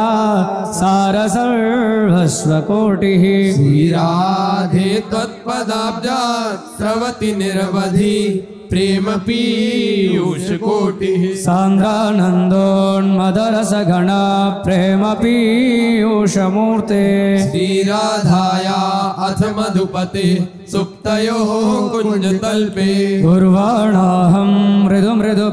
सारसर्वस्वकोटिः श्रीराधे त्वत्पदाब्जात् स्रवति निरवधि प्रेम पीयूष कोटिः सान्द्रानन्दोन्मदरसगण प्रेम पीयूषमूर्ते श्रीराधाया अथ मधुपते सुप्तयोः कुञ्जतल्पे कुर्वाणाहं मृदु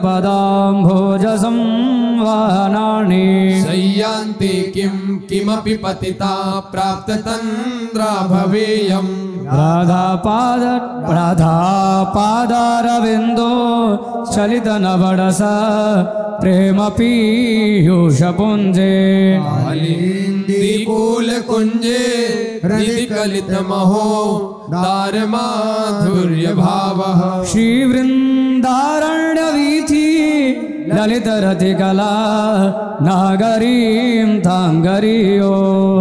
मृदुपदाम्भोजसंवाहनानि शय्यान्ते किं किमपि पतिता प्राप्ततन्द्रा भवेयम् राधापाद राधापादारविन्दो चलितनवडस प्रेम पीयूषपुञ्जे आलिन्दीकूलकुञ्जे हृदिकलितमहो दारमाधुर्य भावः श्रीवृन्दारण्यवीथि ललितरतिकला नागरीं ताङ्गरीयो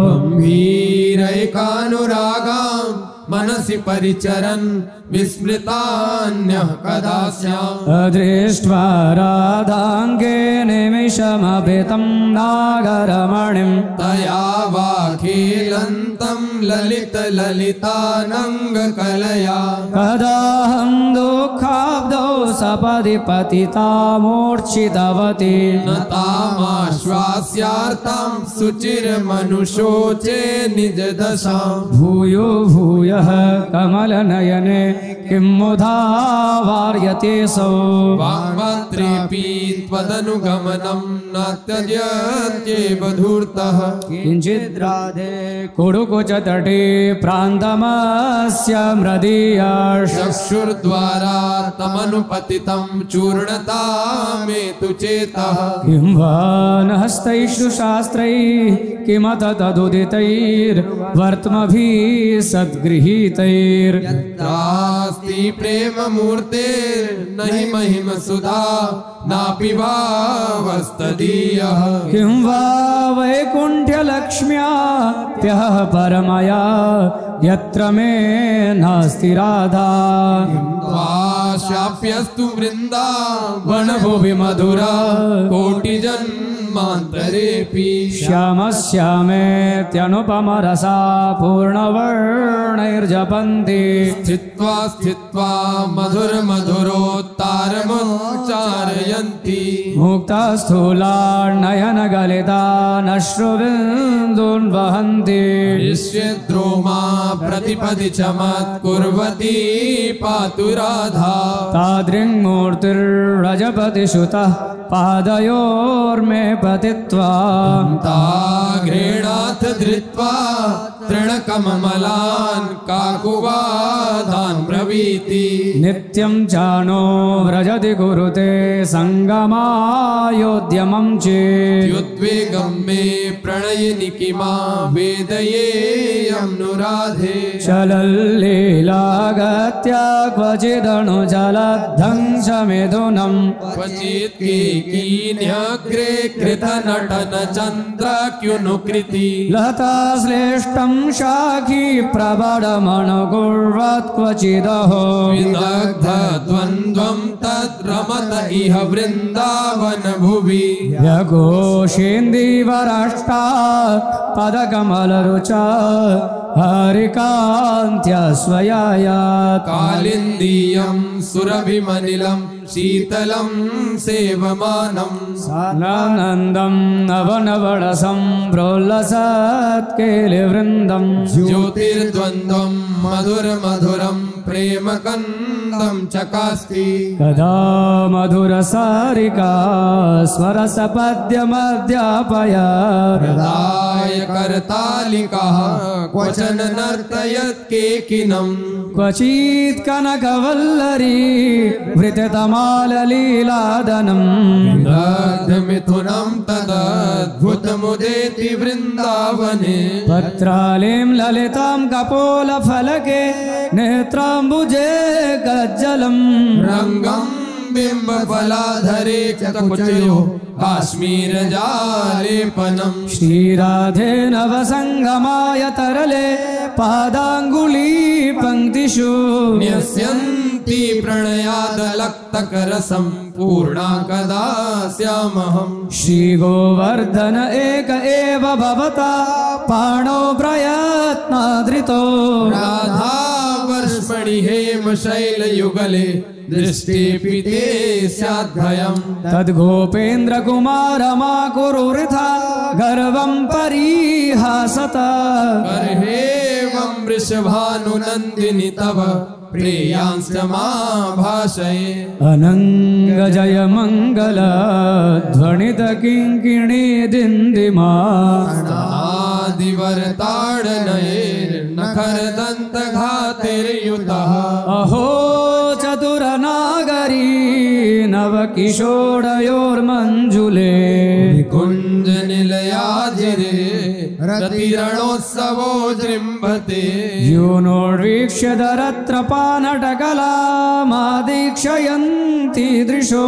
गम्भीरैकानुरागां मनसि परिचरन् विस्मृतान्यः कदा स्याम् अदृष्ट्वा राधाङ्गे निमिषमभितं नागरमणिं तया वाखीलन्तं ललित ललितानङ्गकलया कदाहं दुःखाब्दौ सपदि पतिता मूर्छितवती न तामाश्वास्यार्थं शुचिर्मनुषोचे निज दशां भूयो भूयः कमलनयने किं मुधा वार्यते सौ वाङ्मत्रेऽपि त्वदनुगमनं न त्यज्यत्येव धूर्तः किञ्चिद्राधे कुडुकुचतटे प्रान्तमस्य मृदीयाश चक्षुर्द्वारा तमनुपतितं चूर्णतामेतु चेतः किं वा न हस्तैषु शास्त्रैः किमत तदुदितैर्वर्त्मभिः सद्गृहीतैर् यत्रास्ति प्रेममूर्ते न हि महिमसुधा नापि भावस्तदीयः किं वा वैकुण्ठ्यलक्ष्म्याप्यः परमया यत्र मे नास्ति राधा वाशाप्यस्तु वृन्दावनभुवि मधुरा कोटिजन्मान्तरेऽपि श्यामश्यामेत्यनुपमरसा पूर्णवर्णैर्जपन्ति स्थित्वा स्थित्वा मधुर मधुरोत्तारमुच्चारयन्ति मुक्तस्थूलार्णयनगलिता नश्रुबिन्दून् वहन्ति विश्वद्रोमा प्रतिपदि च मत्कुर्वती पातु राधा तादृङ्मूर्तिर्रजपतिसुतः पादयोर्मे पतित्वा ताघ्रेणाथ धृत्वा तृणकमलान् काकुवादान् ब्रवीति नित्यं चानो व्रजति कुरुते सङ्गमायोद्यमं चेत् युद्वेगं मे प्रणयिनि किमा वेदयेयं नु राधे चलल्लीलागत्या क्वचिदणुजलद्धंसमिथुनं क्वचित् केकीन्यग्रे कृतनटन चन्द्राक्युनुकृति लता श्रेष्ठं शाखी प्रबलमनुकुर्वत् क्वचिदहो विदग्धद्वन्द्वं तद्रमत इह वृन्दावन भुवि यघोषेन्दीवराष्टा पदकमलरुचा हरिकान्त्यस्वयायात् कालिन्दीयं सुरभिमनिलं शीतलं सेवमानम् सानन्दं नवनवरसं प्रोल्लसत्केलिवृन्दं ज्योतिर्द्वन्द्वं मधुर मधुरं प्रेमकन्दं चकास्ति कदा मधुरसारिका स्वरसपद्यमध्यापयत् हृदाय करतालिकाः क्वचन नर्तयत् केकिनं क्वचित् कनकवल्लरी वृततमाललीलादनम् दग्धमिथुनं तदद्भुतमुदेति वृन्दावने पत्रालीं ललितां कपोलफलके नेत्राम्बुजे गज्जलम् रङ्गं बिम्बफलाधरे च कुचयो काश्मीरजालेपनम् श्रीराधे नवसङ्गमाय तरले पादाङ्गुली पङ्क्तिषु न्यस्यन्ति प्रणयादलक्तकरसं पूर्णा कदा स्यामहम् श्रीगोवर्धन एक एव भवता पाणौ प्रयत्नादृतो राधा वर्ष्मणि हेम शैलयुगले दृष्टिऽपि ते स्याद्भयम् तद्गोपेन्द्रकुमारमा कुरु वृथा गर्वं परिहासत गर्हेवं वृषभानुनन्दिनि तव प्रेयांश्च मा भाषये अनङ्गजय मङ्गल ध्वनित किङ्किणी दिन्दिमा आदिवरताडनयैर्नखरदन्तघातिर्युतः अहो चतुरनागरी नवकिशोरयोर्मञ्जुले कुञ्जनिलयाजिरे रतिरणोत्सवो जृम्भते योनोर्वीक्ष्य दरत्रपानटकलामादीक्षयन्ति दृशो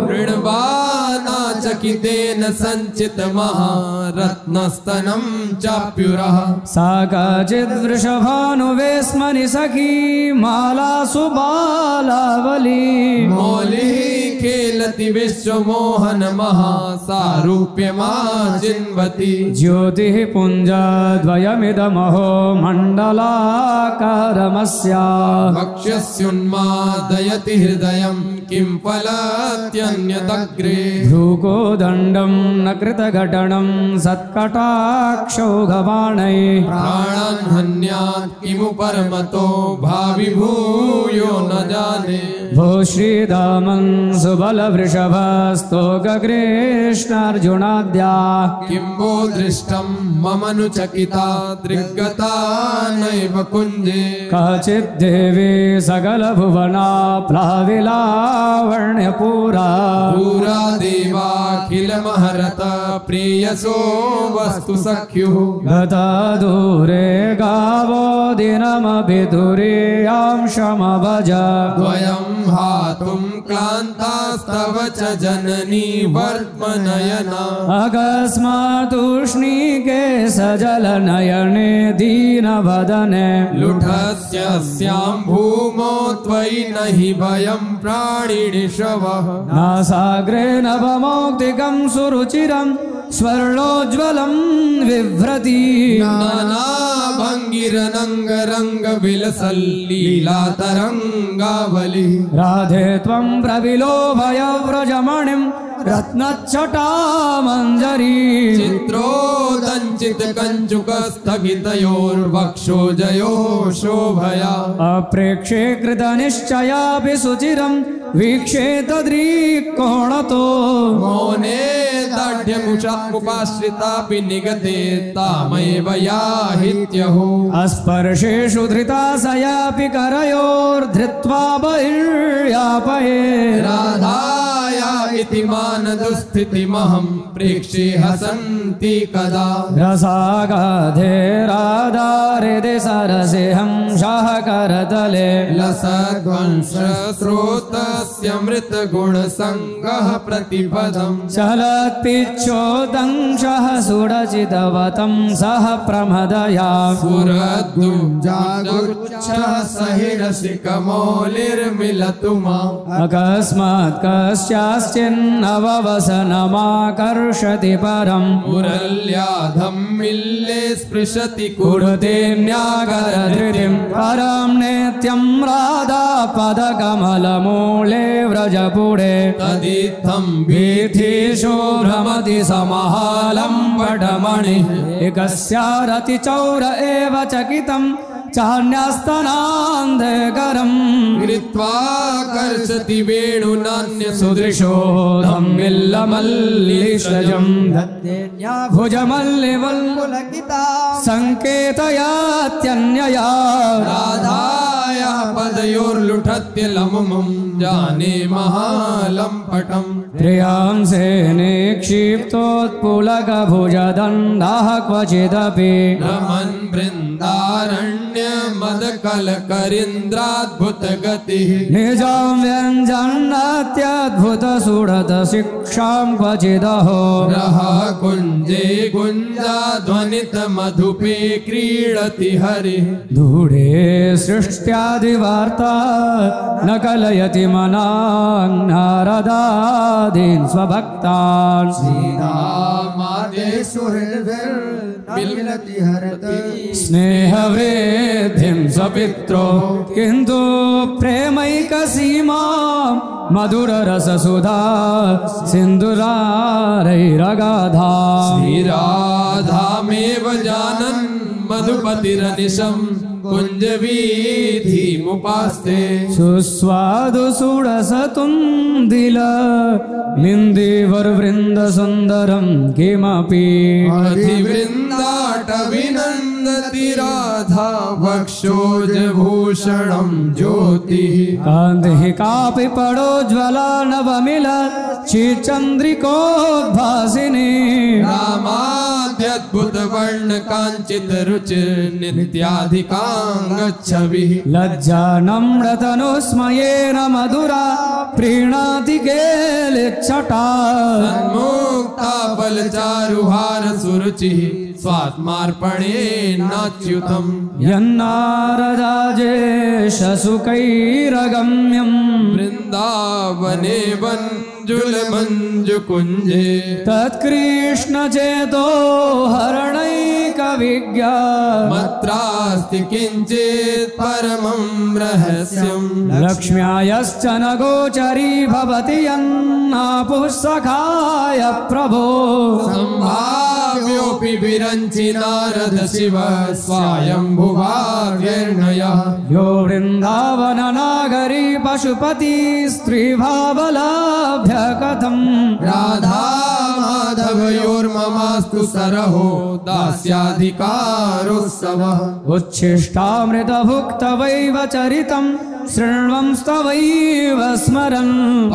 ऋणवानाचकितेन सञ्चित महारत्नस्तनं चाप्युरः सा काचिद्वृषभानुवेस्मनि सखी मालासु बालावली मौलिः खेलति विश्वमोहन महासारूप्यमा चिन्वति ज्योतिः कुञ्जद्वयमिदमहो मण्डलाकारमस्य वक्ष्यस्युन्मादयति हृदयं किं फलत्यन्यदग्रे भ्रूकोदण्डं न कृतघटनं सत्कटाक्षौ गवाणै प्राणान् हन्यात् किमु परमतो भावि भूयो न जाने भो श्रीदामन् सुबलवृषभस्तोककृष्णार्जुनाद्या किं वो दृष्टं मम नु चकिता दृग्गता नैव कुञ्जे काचिद्देवी सकलभुवना प्लाविलावण्यपूरा पूरा देवाखिलमहरत प्रेयसो वस्तु सख्युः गता दूरे गावो दिनमभिधुरीयां शमभज द्वयं हातुं क्लान्तास्तव च जननी वर्त्मनयना अकस्मात्तूष्णीके सजलनयने दीनवदने लुठस्यस्यां भूमौ त्वयि न हि भयं प्राणिनिषवः नासाग्रे नवमौक्तिकं सुरुचिरं स्वर्णोज्ज्वलं बिभ्रति नानाभङ्गिरनङ्गरङ्गविलसल्लीलातरङ्गावलिः राधे त्वं प्रविलोभयव्रजमणिं रत्नच्छटामञ्जरी चित्रोदञ्चित कञ्चुकस्थगितयोर्वक्षोजयोः शोभया अप्रेक्षे कृतनिश्चयापि सुचिरं वीक्षेतद्रीकोणतो मौने दाढ्यमुपाश्रितापि निगते तामेव याहित्यहो अस्पर्शेषु धृता सयापि करयोर्धृत्वा बहिर्यापये राधाया इति मानदुस्थितिमहं प्रेक्षे हसन्ति कदा रसागाधे राधारिदि सरसिंहं शः करतले लसद्वंशस्रोतस्य मृतगुणसङ्गः प्रतिपदम् चलत्पिच्छोदंशः सुरचितवतं सह प्रमदया सुरद्दुजागुच्छः सहिरसिकमौलिर्मिलतु माम् अकस्मात् कस्याश्चिन्नववसनमाकर्षति परम् मुरल्याधम्मिल्ले स्पृशति कुरुते न्याकरधृतिं परं नित्यं राधा पदकमलमूले व्रजपुरे तदित्थं वीथीषु भ्रमति समहालम्बटमणिः एकस्यारतिचौर एव चकितं चान्यस्तनान्धकरम् कृत्वा कर्षति वेणुनान्यसुदृशो धम्मिल्लमल्लिशजं भुजमल्लिवल्लुलकिता सङ्केतयात्यन्यया राधायाः पदयोर्लुठत्य लमुमं जाने महालम्पटम् प्रियांसे निक्षिप्तोत्पुलकभुजदण्डः क्वचिदपि रमन् वृन्दारण्यमदकलकरीन्द्राद्भुतगतिः निजं व्यञ्जनात्यद्भुतसुरतशिक्षां क्वचिदहो रः कुञ्जे गुञ्जाध्वनितमधुपे क्रीडति हरिः दूरे सृष्ट्यादिवार्ता न कलयति मनां नारदादीन् स्वभक्तान् स्नेहवृद्धिं स्वपित्रो किन्तु प्रेमैकसीमा मधुररससुधा सिन्धुरारैरगाधा श्रीराधामेव जानन् मधुपतिरनिशम् कुञ्जवीथिमुपास्ते सुस्वादुसुरसतुन्दिल निन्दिवर्वृन्दसुन्दरं किमपि अधिवृन्दाटविनन्दति राधा वक्षोजभूषणं ज्योतिः कान्तिः कापि पडोज्ज्वला नवमिल श्रीचन्द्रिकोद्भासिनी रामाद्यद्भुतवर्णकाञ्चितरुचिर्नित्याधिकाङ्गच्छविः लज्जा नम्रतनुस्मयेन मधुरा प्रीणाति केलिच्छटा सन्मुक्ता फलचारुहारसुरुचिः स्वात्मार्पणेनाच्युतम् यन्नारदाजेशसुकैरगम्यम् वृन्दावने वन् मंजुल मंजु कुंजे तत्कृष्ण चेतो हरणैक विज्ञा मत्रास्ति किंचित् परमं रहस्यम् लक्ष्म्यायश्च न गोचरी भवति यन्नापुः सखाय प्रभो संभाव्योऽपि विरञ्चि नारद शिव स्वायम्भुवार्यर्णयः यो वृन्दावन नागरी पशुपति स्त्रीभावलाभ्य कथम् राधा माधवयोर्ममास्तु सरहो दास्याधिकारोत्सवः उच्छिष्टामृतभुक्तवैव चरितम् शृण्वंस्तवैव स्मरन्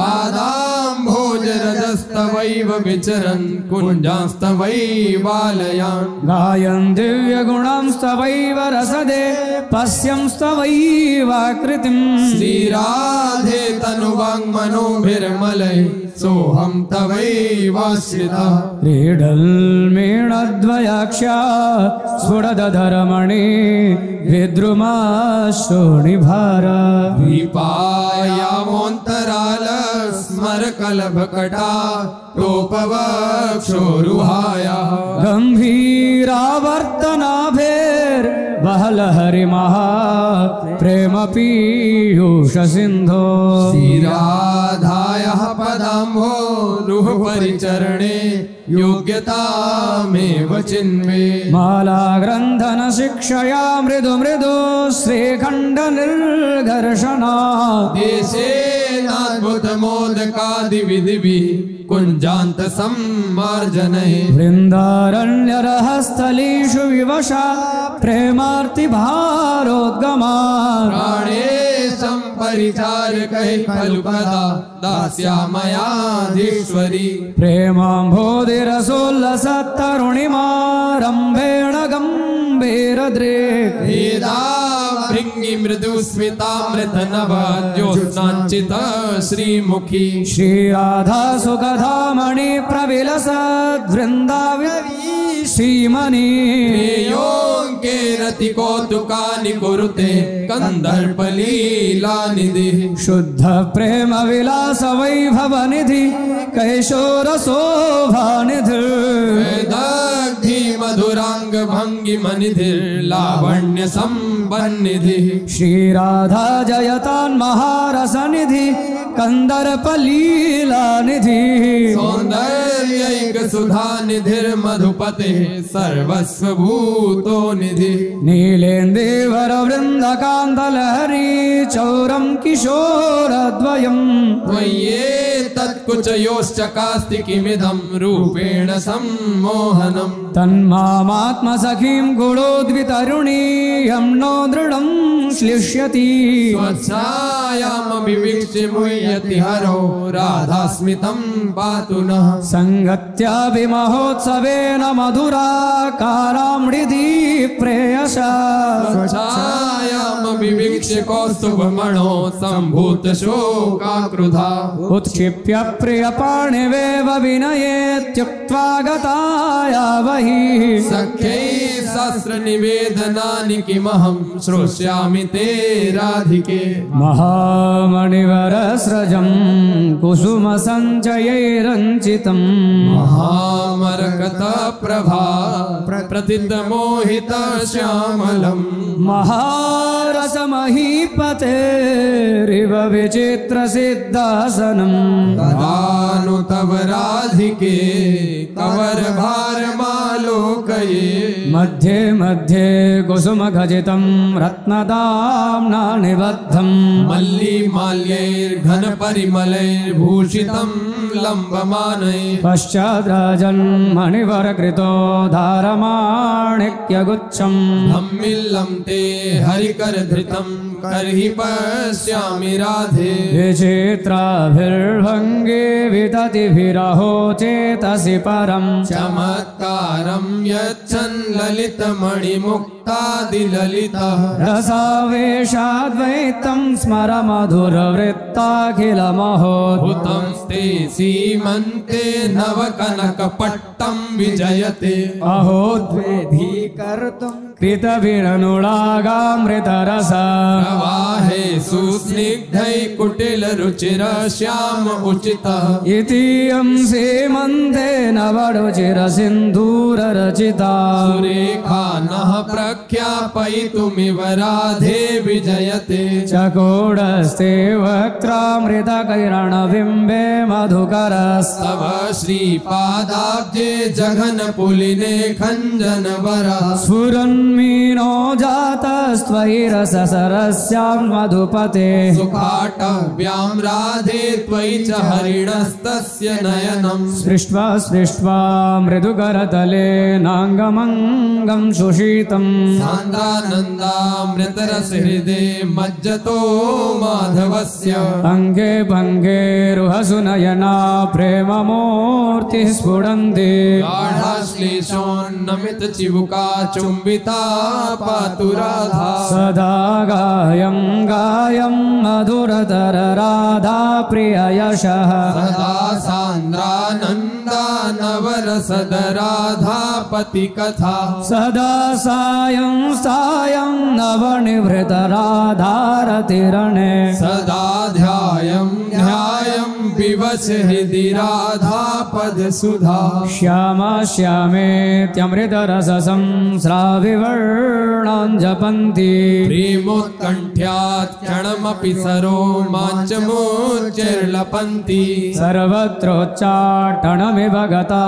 पादाम्भोजरजस्तवैव विचरन् कुञ्जांस्तवैवालयान् गायन् दिव्यगुणांस्तवैव रसदे पश्यंस्तवैवाकृतिम् श्रीराधे तनुवाङ्मनोभिर्मलैः सोऽहं तवैवाश्रितः क्रीडल्मेणद्वयाक्षा स्फुरदधरमणि विद्रुमाशोणिभार दीपायामोऽन्तराल स्मरकलभकटा टोपवक्षोरुहायः गम्भीरावर्तनाभेर्बहलहरिमहा प्रेम पीयूष सिन्धो श्रीराधायाः पदाम्भोरुह परिचरणे योग्यतामेव चिन्वे मालाग्रन्थन शिक्षया मृदु मृदु श्रीखण्ड निर्घर्षणा देशेनाद्भुतमोदकादिविधिभिः कुञ्जान्त सम्मार्जनैः वृन्दारण्यरहस्थलीषु विवशा प्रेमार्तिभारोद्गमा प्राणेशं परिचारकैः खलु कदा दास्यामयाधीश्वरी प्रेमाम्भोधिरसोल्लसत्तरुणिमारम्भेण गम्भीरदृक् भृङ्गि मृदुस्मितामृतनवा ज्योत्स्नाञ्चिता श्रीमुखी श्रीराधा सुखधामणि प्रविलसद्वृन्दावनी श्रीमणि योऽङ्के रतिकौतुकानि कुरुते कन्दर्पलीलानिधिः शुद्ध प्रेम विलास वैभव निधि कैशोरशोभानिधि दग्धि मधुरांग भंगि मनिधिर्लावण्य संपन्निधिः श्रीराधा जयतान् महारस निधि कंदर्पलीला निधि सौंदर्यैक सुधा निधिर्मधुपते सर्वस्व भूतो निधि नीलेन्दीवर वृंद कांतलहरी चौरम किशोरद्वयम् त्वय्ये तत्कुचयोश्चकास्ति किमिदं रूपेण सम्मोहनम् तन्मामात्म सखीं गुणोद्वितरुणी यं नो दृढं श्लिष्यति स्वच्छायामभिवीक्ष्य मुह्यति हरो राधास्मितं पातु नः संगत्याभिमहोत्सवेन मधुराकारामृधि प्रेयसा स्वच्छायामभिवीक्ष्य कौस्तुभमणो सम्भूत शोकाक्रुधा उत्क्षिप्य प्रियपाणिवेव विनयेत्युक्त्वा गताया वही सख्यैः सहस्रनिवेदनानि किमहं श्रोष्यामि ते राधिके महामणिवरस्रजं कुसुमसञ्चयैरञ्चितं महामरकतप्रभा प्रथितमोहितश्यामलम् महारसमहीपतेरिव विचित्रसिद्धासनम् तदानु तव राधिके कवरभारमालोकये मध्ये मध्ये कुसुमखचितं रत्नदाम्ना निबद्धम् मल्लिमाल्यैर्घनपरिमलैर्भूषितं लम्बमानैः पश्चाद्राजन्मणिवरकृतो धारमाणिक्यगुच्छम् धम्मिल्लं ते हरिकरधृतं कर्हि पश्यामि राधे विचित्राभिर्भङ्गे विततिभिरहो चेतसि परम् चमत्कारं यच्छन् ललितमणिमुक्तादिललितः रसावेशाद्वैतं स्मर मधुरवृत्ताखिलमहोद्भुतं ते सीमन्ते नवकनकपट्टं विजयते अहो द्वेधीकर्तुं पीतवीरनुरागामृतरस प्रवाहे सुस्निग्धै कुटिल रुचिर श्याम उचितः इतीयं सीमन्ते नवरुचिर सिन्धूर रचिता सुरेखा नः प्रख्यापयितुमिव राधे विजयते चकोडस्ते वक्त्रामृतकैरणबिम्बे मधुकरस्तव श्रीपादाब्जे जघन पुलिने खञ्जन वरः स्फुरन्मीनो जातस्त्वयि रससरस्यां मधुपते सुखाटव्यां राधे त्वयि च हरिणस्तस्य नयनम् स्पृष्ट्वा स्पृष्ट्वा मृदुकरतले नाङ्गमङ्गं सुशीतं सान्द्रानन्दामृतरसहृदे मज्जतो माधवस्य अङ्गे भङ्गे रुहसुनयना प्रेममूर्तिः स्फुरन्ति गाढाश्लेषोन्नमित चिबुका चुम्बिता पातु राधा सदा गायं गायं मधुरतर राधा प्रिय यशः सदा सान्द्रानन्दा नवरसद राधापति कथा सदा सायं सायं नवनिभृत राधारतिरणे सदा ध्यायं ध्यायं विवश हृदि राधापद सुधा श्यामा श्यामेत्यमृतरसं स्राविवर्णां जपन्ति प्रेमोत्कण्ठ्यात् क्षणमपि सरो माञ्चमोच्चैर्लपन्ति सर्वत्रोच्चाटनमिव गता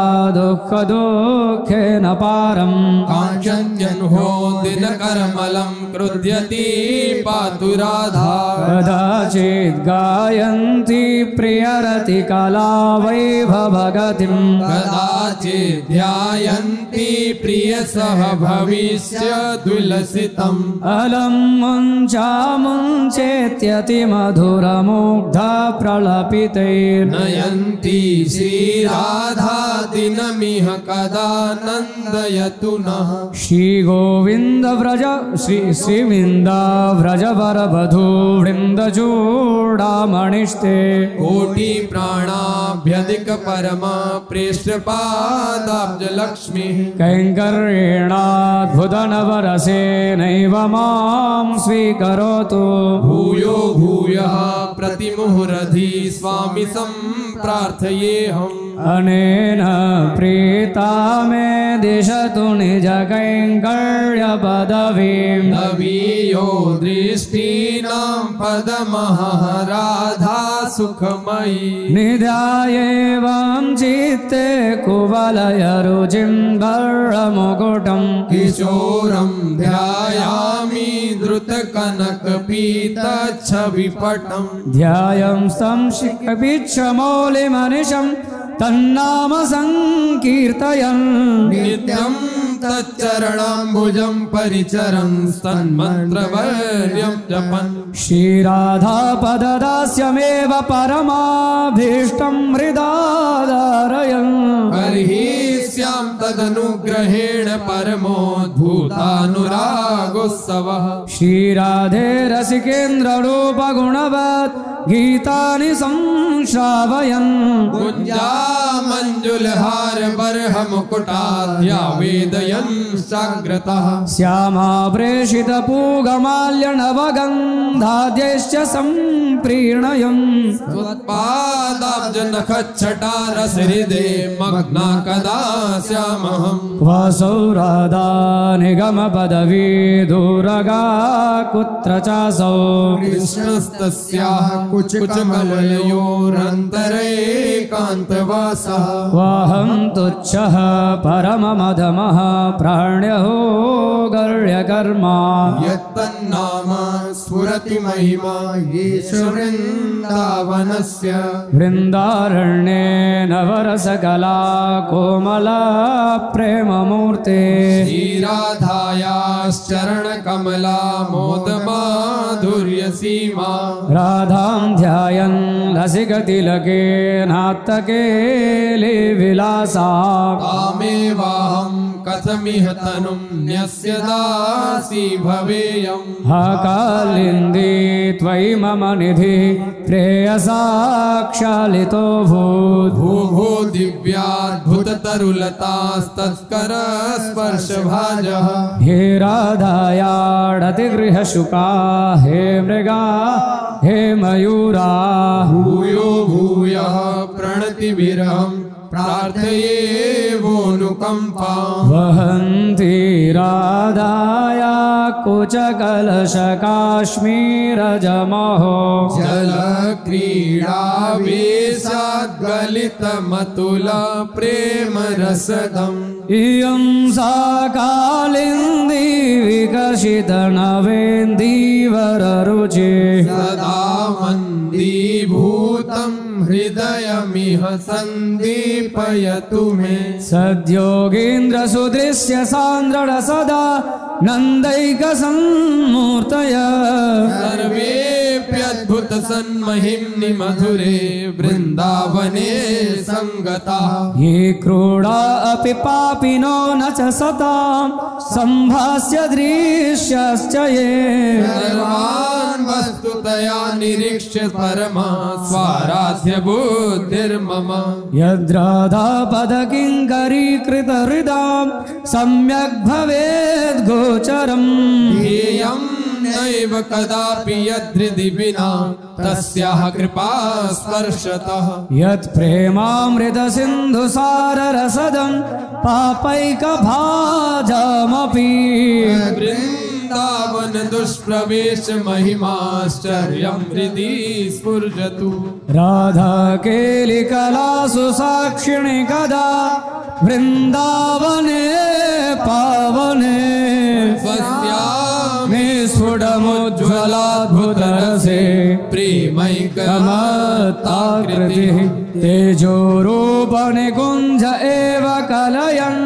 दुःखदुःखेन पारम् काञ्चन्यन्हो दिनकरमलं क्रुध्यति पातु राधा कदाचित् गायन्ति प्रियरतिकला वैभवगतिम् कदाचित् ध्यायन्ति प्रियसह भविष्य दुलसितम् अलं मुञ्चा मुञ्चेत्यतिमधुरमुग्धा प्रलपितैर् नयन्ति श्रीराधा दिनमिह कदा नन्दयतु नः श्रीगोविन्द व्रज श्री श्रीविन्द व्रजवरवधू वृन्दचूडामणिस्ते कोटि प्राणाभ्यधिक परमा प्रेष्ठपादाब्ज लक्ष्मीः कैङ्कर्येणाद्भुतनवरसेनैव मां स्वीकरोतु भूयो भूयः प्रतिमुहुरधि स्वामी सम्प्रार्थयेऽहम् अनेन प्रीता मे दिशतु निजकैङ्कर्यपदवीं नवीयो दृष्टीनां पदमः राधा सुखमयी निध्यायेवं चित्ते कुवलयरुचिं भर्रमुकुटम् किशोरं ध्यायामि द्रुतकनकपीतच्छविपटम् ध्यायं संशिखपिच्छमौलिमनिशं तन्नाम संकीर्तयन् नित्यं तच्चरणाम्बुजं परिचरन् तन्मन्त्रवर्यं जपन् श्रीराधापददास्यमेव परमाभीष्टं हृदाधारयन् बर्हिष्यां तदनुग्रहेण परमोद्भूतानुरागोत्सवः श्रीराधे रसिकेन्द्ररूपगुणवत् गीतानि संश्रावयन् कुञ्जा मञ्जुलहार बर्ह मुकुटाद्या वेदयन् साग्रतः श्यामा प्रेषितपूगमाल्यनवगन्धाद्यैश्च सम्प्रीणयन् त्वत्पादाब्ज नखच्छटारसहृदे मग्ना कदा स्यामहम् वसौ राधा निगमपदवी दूरगा कुत्र चासौ कृष्णस्तस्याः कुचकमलयोरन्तरेकान्तवासः वाहं तुच्छः परममधमः प्राण्यहो गर्यकर्मा यत्तन्नाम स्फुरति महिमा येष वृन्दावनस्य वृन्दारण्ये नवरसकला कोमला प्रेममूर्ते श्रीराधायाश्चरणकमला मोदमाधुर्यसीमा राधां ध्यायन् रसिकतिलके नात्तकेलि विलासा तामेवाहं कथमिह तनुं न्यस्य दासी भवेयम्। हा कालिन्दी त्वयि मम निधि प्रेयसा क्षालितो भूत्। भूभो दिव्याद्भुततरुलतास्तत्कर स्पर्शभाजः। हे राधायाडतिगृहशुका हे मृगा हे मयूरा। भूयो भूयः प्रणतिभिरहं प्रार्थये वोऽनुकम्पाम्। वहन्ति राधाया कुचकलशकाश्मीरजमहो। जलक्रीडावेशाद्गलितमतुल प्रेमरसदम्। इयं सा कालिन्दी विकसितनवेन्दीवररुचिः। सदा मन्दीभूतं हृदयमिह सन्दीपयतु मे। सद्योगीन्द्रसुदृश्य सान्द्रळ सदा नन्दैकसन्मूर्तय। सर्वेऽप्यद्भुत सन्महिम्नि मधुरे वृन्दावने सङ्गताः। ये क्रूडा अपि पापिनो न च सतां सम्भास्य दृश्यश्च ये। सर्वान् वस्तुतया निरीक्ष्य परमा स्वाराध्य बुद्धिर्मम। यद्राधा पदकिङ्करीकृतहृदां सम्यक् भवेद् गोचरम्। ध्येयं नैव कदापि यद्धृदि विना तस्याः कृपा स्पर्शतः। यत् प्रेमामृतसिन्धुसाररसदं पापैकभाजमपि। वृन्दावन दुष्प्रवेश महिमाश्चर्यं हृदि स्फुर्जतु। राधा केलिकलासु साक्षिणि कदा वृन्दावने पावने। स्वस्यामि स्फुटमुज्ज्वलाद्भुतरसे प्रेमैकमत्ताकृतिः। तेजोरूपनिकुञ्ज एव कलयन्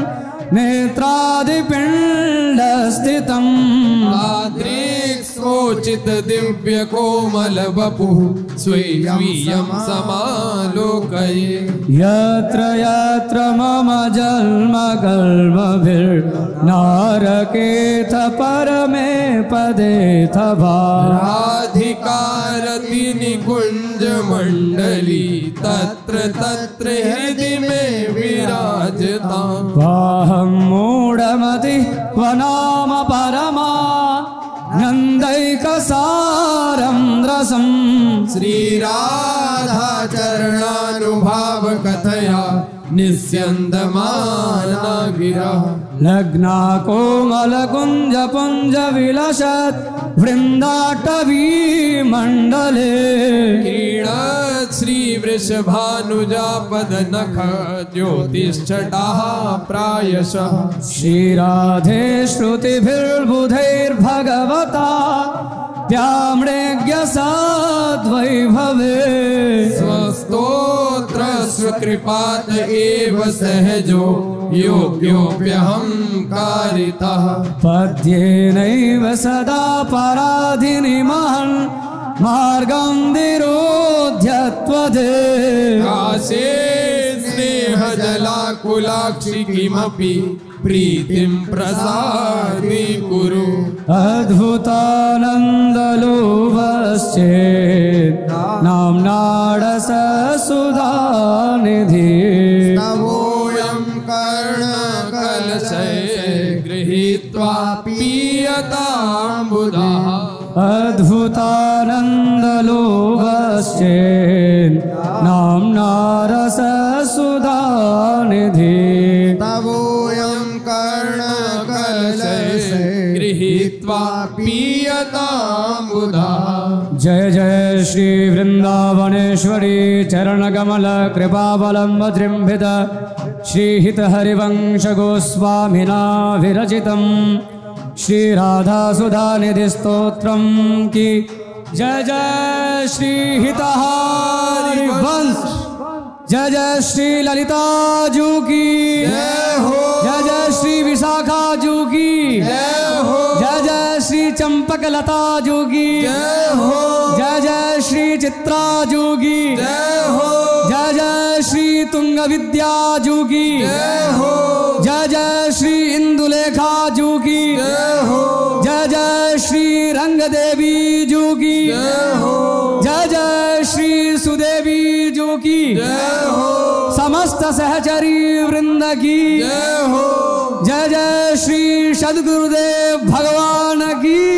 नेत्रादिपिण्डस्थितम्। तादृक्स्वोचित दिव्य कोमल वपुः स्वे स्वीयं समालोकये। यत्र यत्र मम जन्म कल्मभिर्नारकेथ परमे पदेथ भार। राधिकारति निकुञ्ज मण्डली तत्र तत्र हृदि मे विराजताम्। वाहं मूढमति वनाम परमा नन्दैकसारं रसम्। श्रीराधा चरणानुभाव कथया निस्यन्दमाना गिरः। लग्ना कोमलकुञ्ज पुञ्ज विलसत् वृन्दाटवी मण्डले। क्रीडत् श्रीवृषभानुजापदनख ज्योतिश्चटाः प्रायशः। श्रीराधे श्रुतिभिर्बुधैर्भगवता व्यामृग्यसाद्वैभवे। स्वस्तोत्र स्वकृपात् एव सहजो योग्योऽप्यहं कारितः। पद्येनैव सदा पराधिनि महन् मार्गं निरोध्य त्वदे। काशे स्नेहजलाकुलाक्षि किमपि प्रीतिं प्रसादीकुरु। अद्भुतानन्दलोभश्चेत् नाम्नाडससुधानिधि। तवोऽयं कर्णकलशे गृहीत्वा पीयताम्बुधः। अद्भुतानन्दलोभश्चेत् नाम्नारससुधानिधि। तवोऽयं कर्णकलशे गृहीत्वा पीयताम्बुधः। जय जय श्री वृंदावनेश्वरी चरणकमल कृपावलम्बजृम्भित श्रीहितहरिवंश गोस्वामिना विरचितं श्री राधा सुधानिधि स्तोत्रम की जय जय श्री हितहरिवंश। जय जय श्री ललिता जू की जय हो। जय जय श्री विशाखा जू की जय हो। जय जय श्री चंपक लता जू की जय हो। जय जय श्री चित्रा जू की जय हो। जय जय श्री तुंग विद्या जू की जय हो। जय जय श्री इंदुलेखा जू की जय हो। जय जय श्री रंग देवी जू की जय हो। जय जय श्री सुदेवी जू की जय हो। समस्त सहचरी वृंद की जय हो। जय जय श्री सद्गुरुदेव भगवान की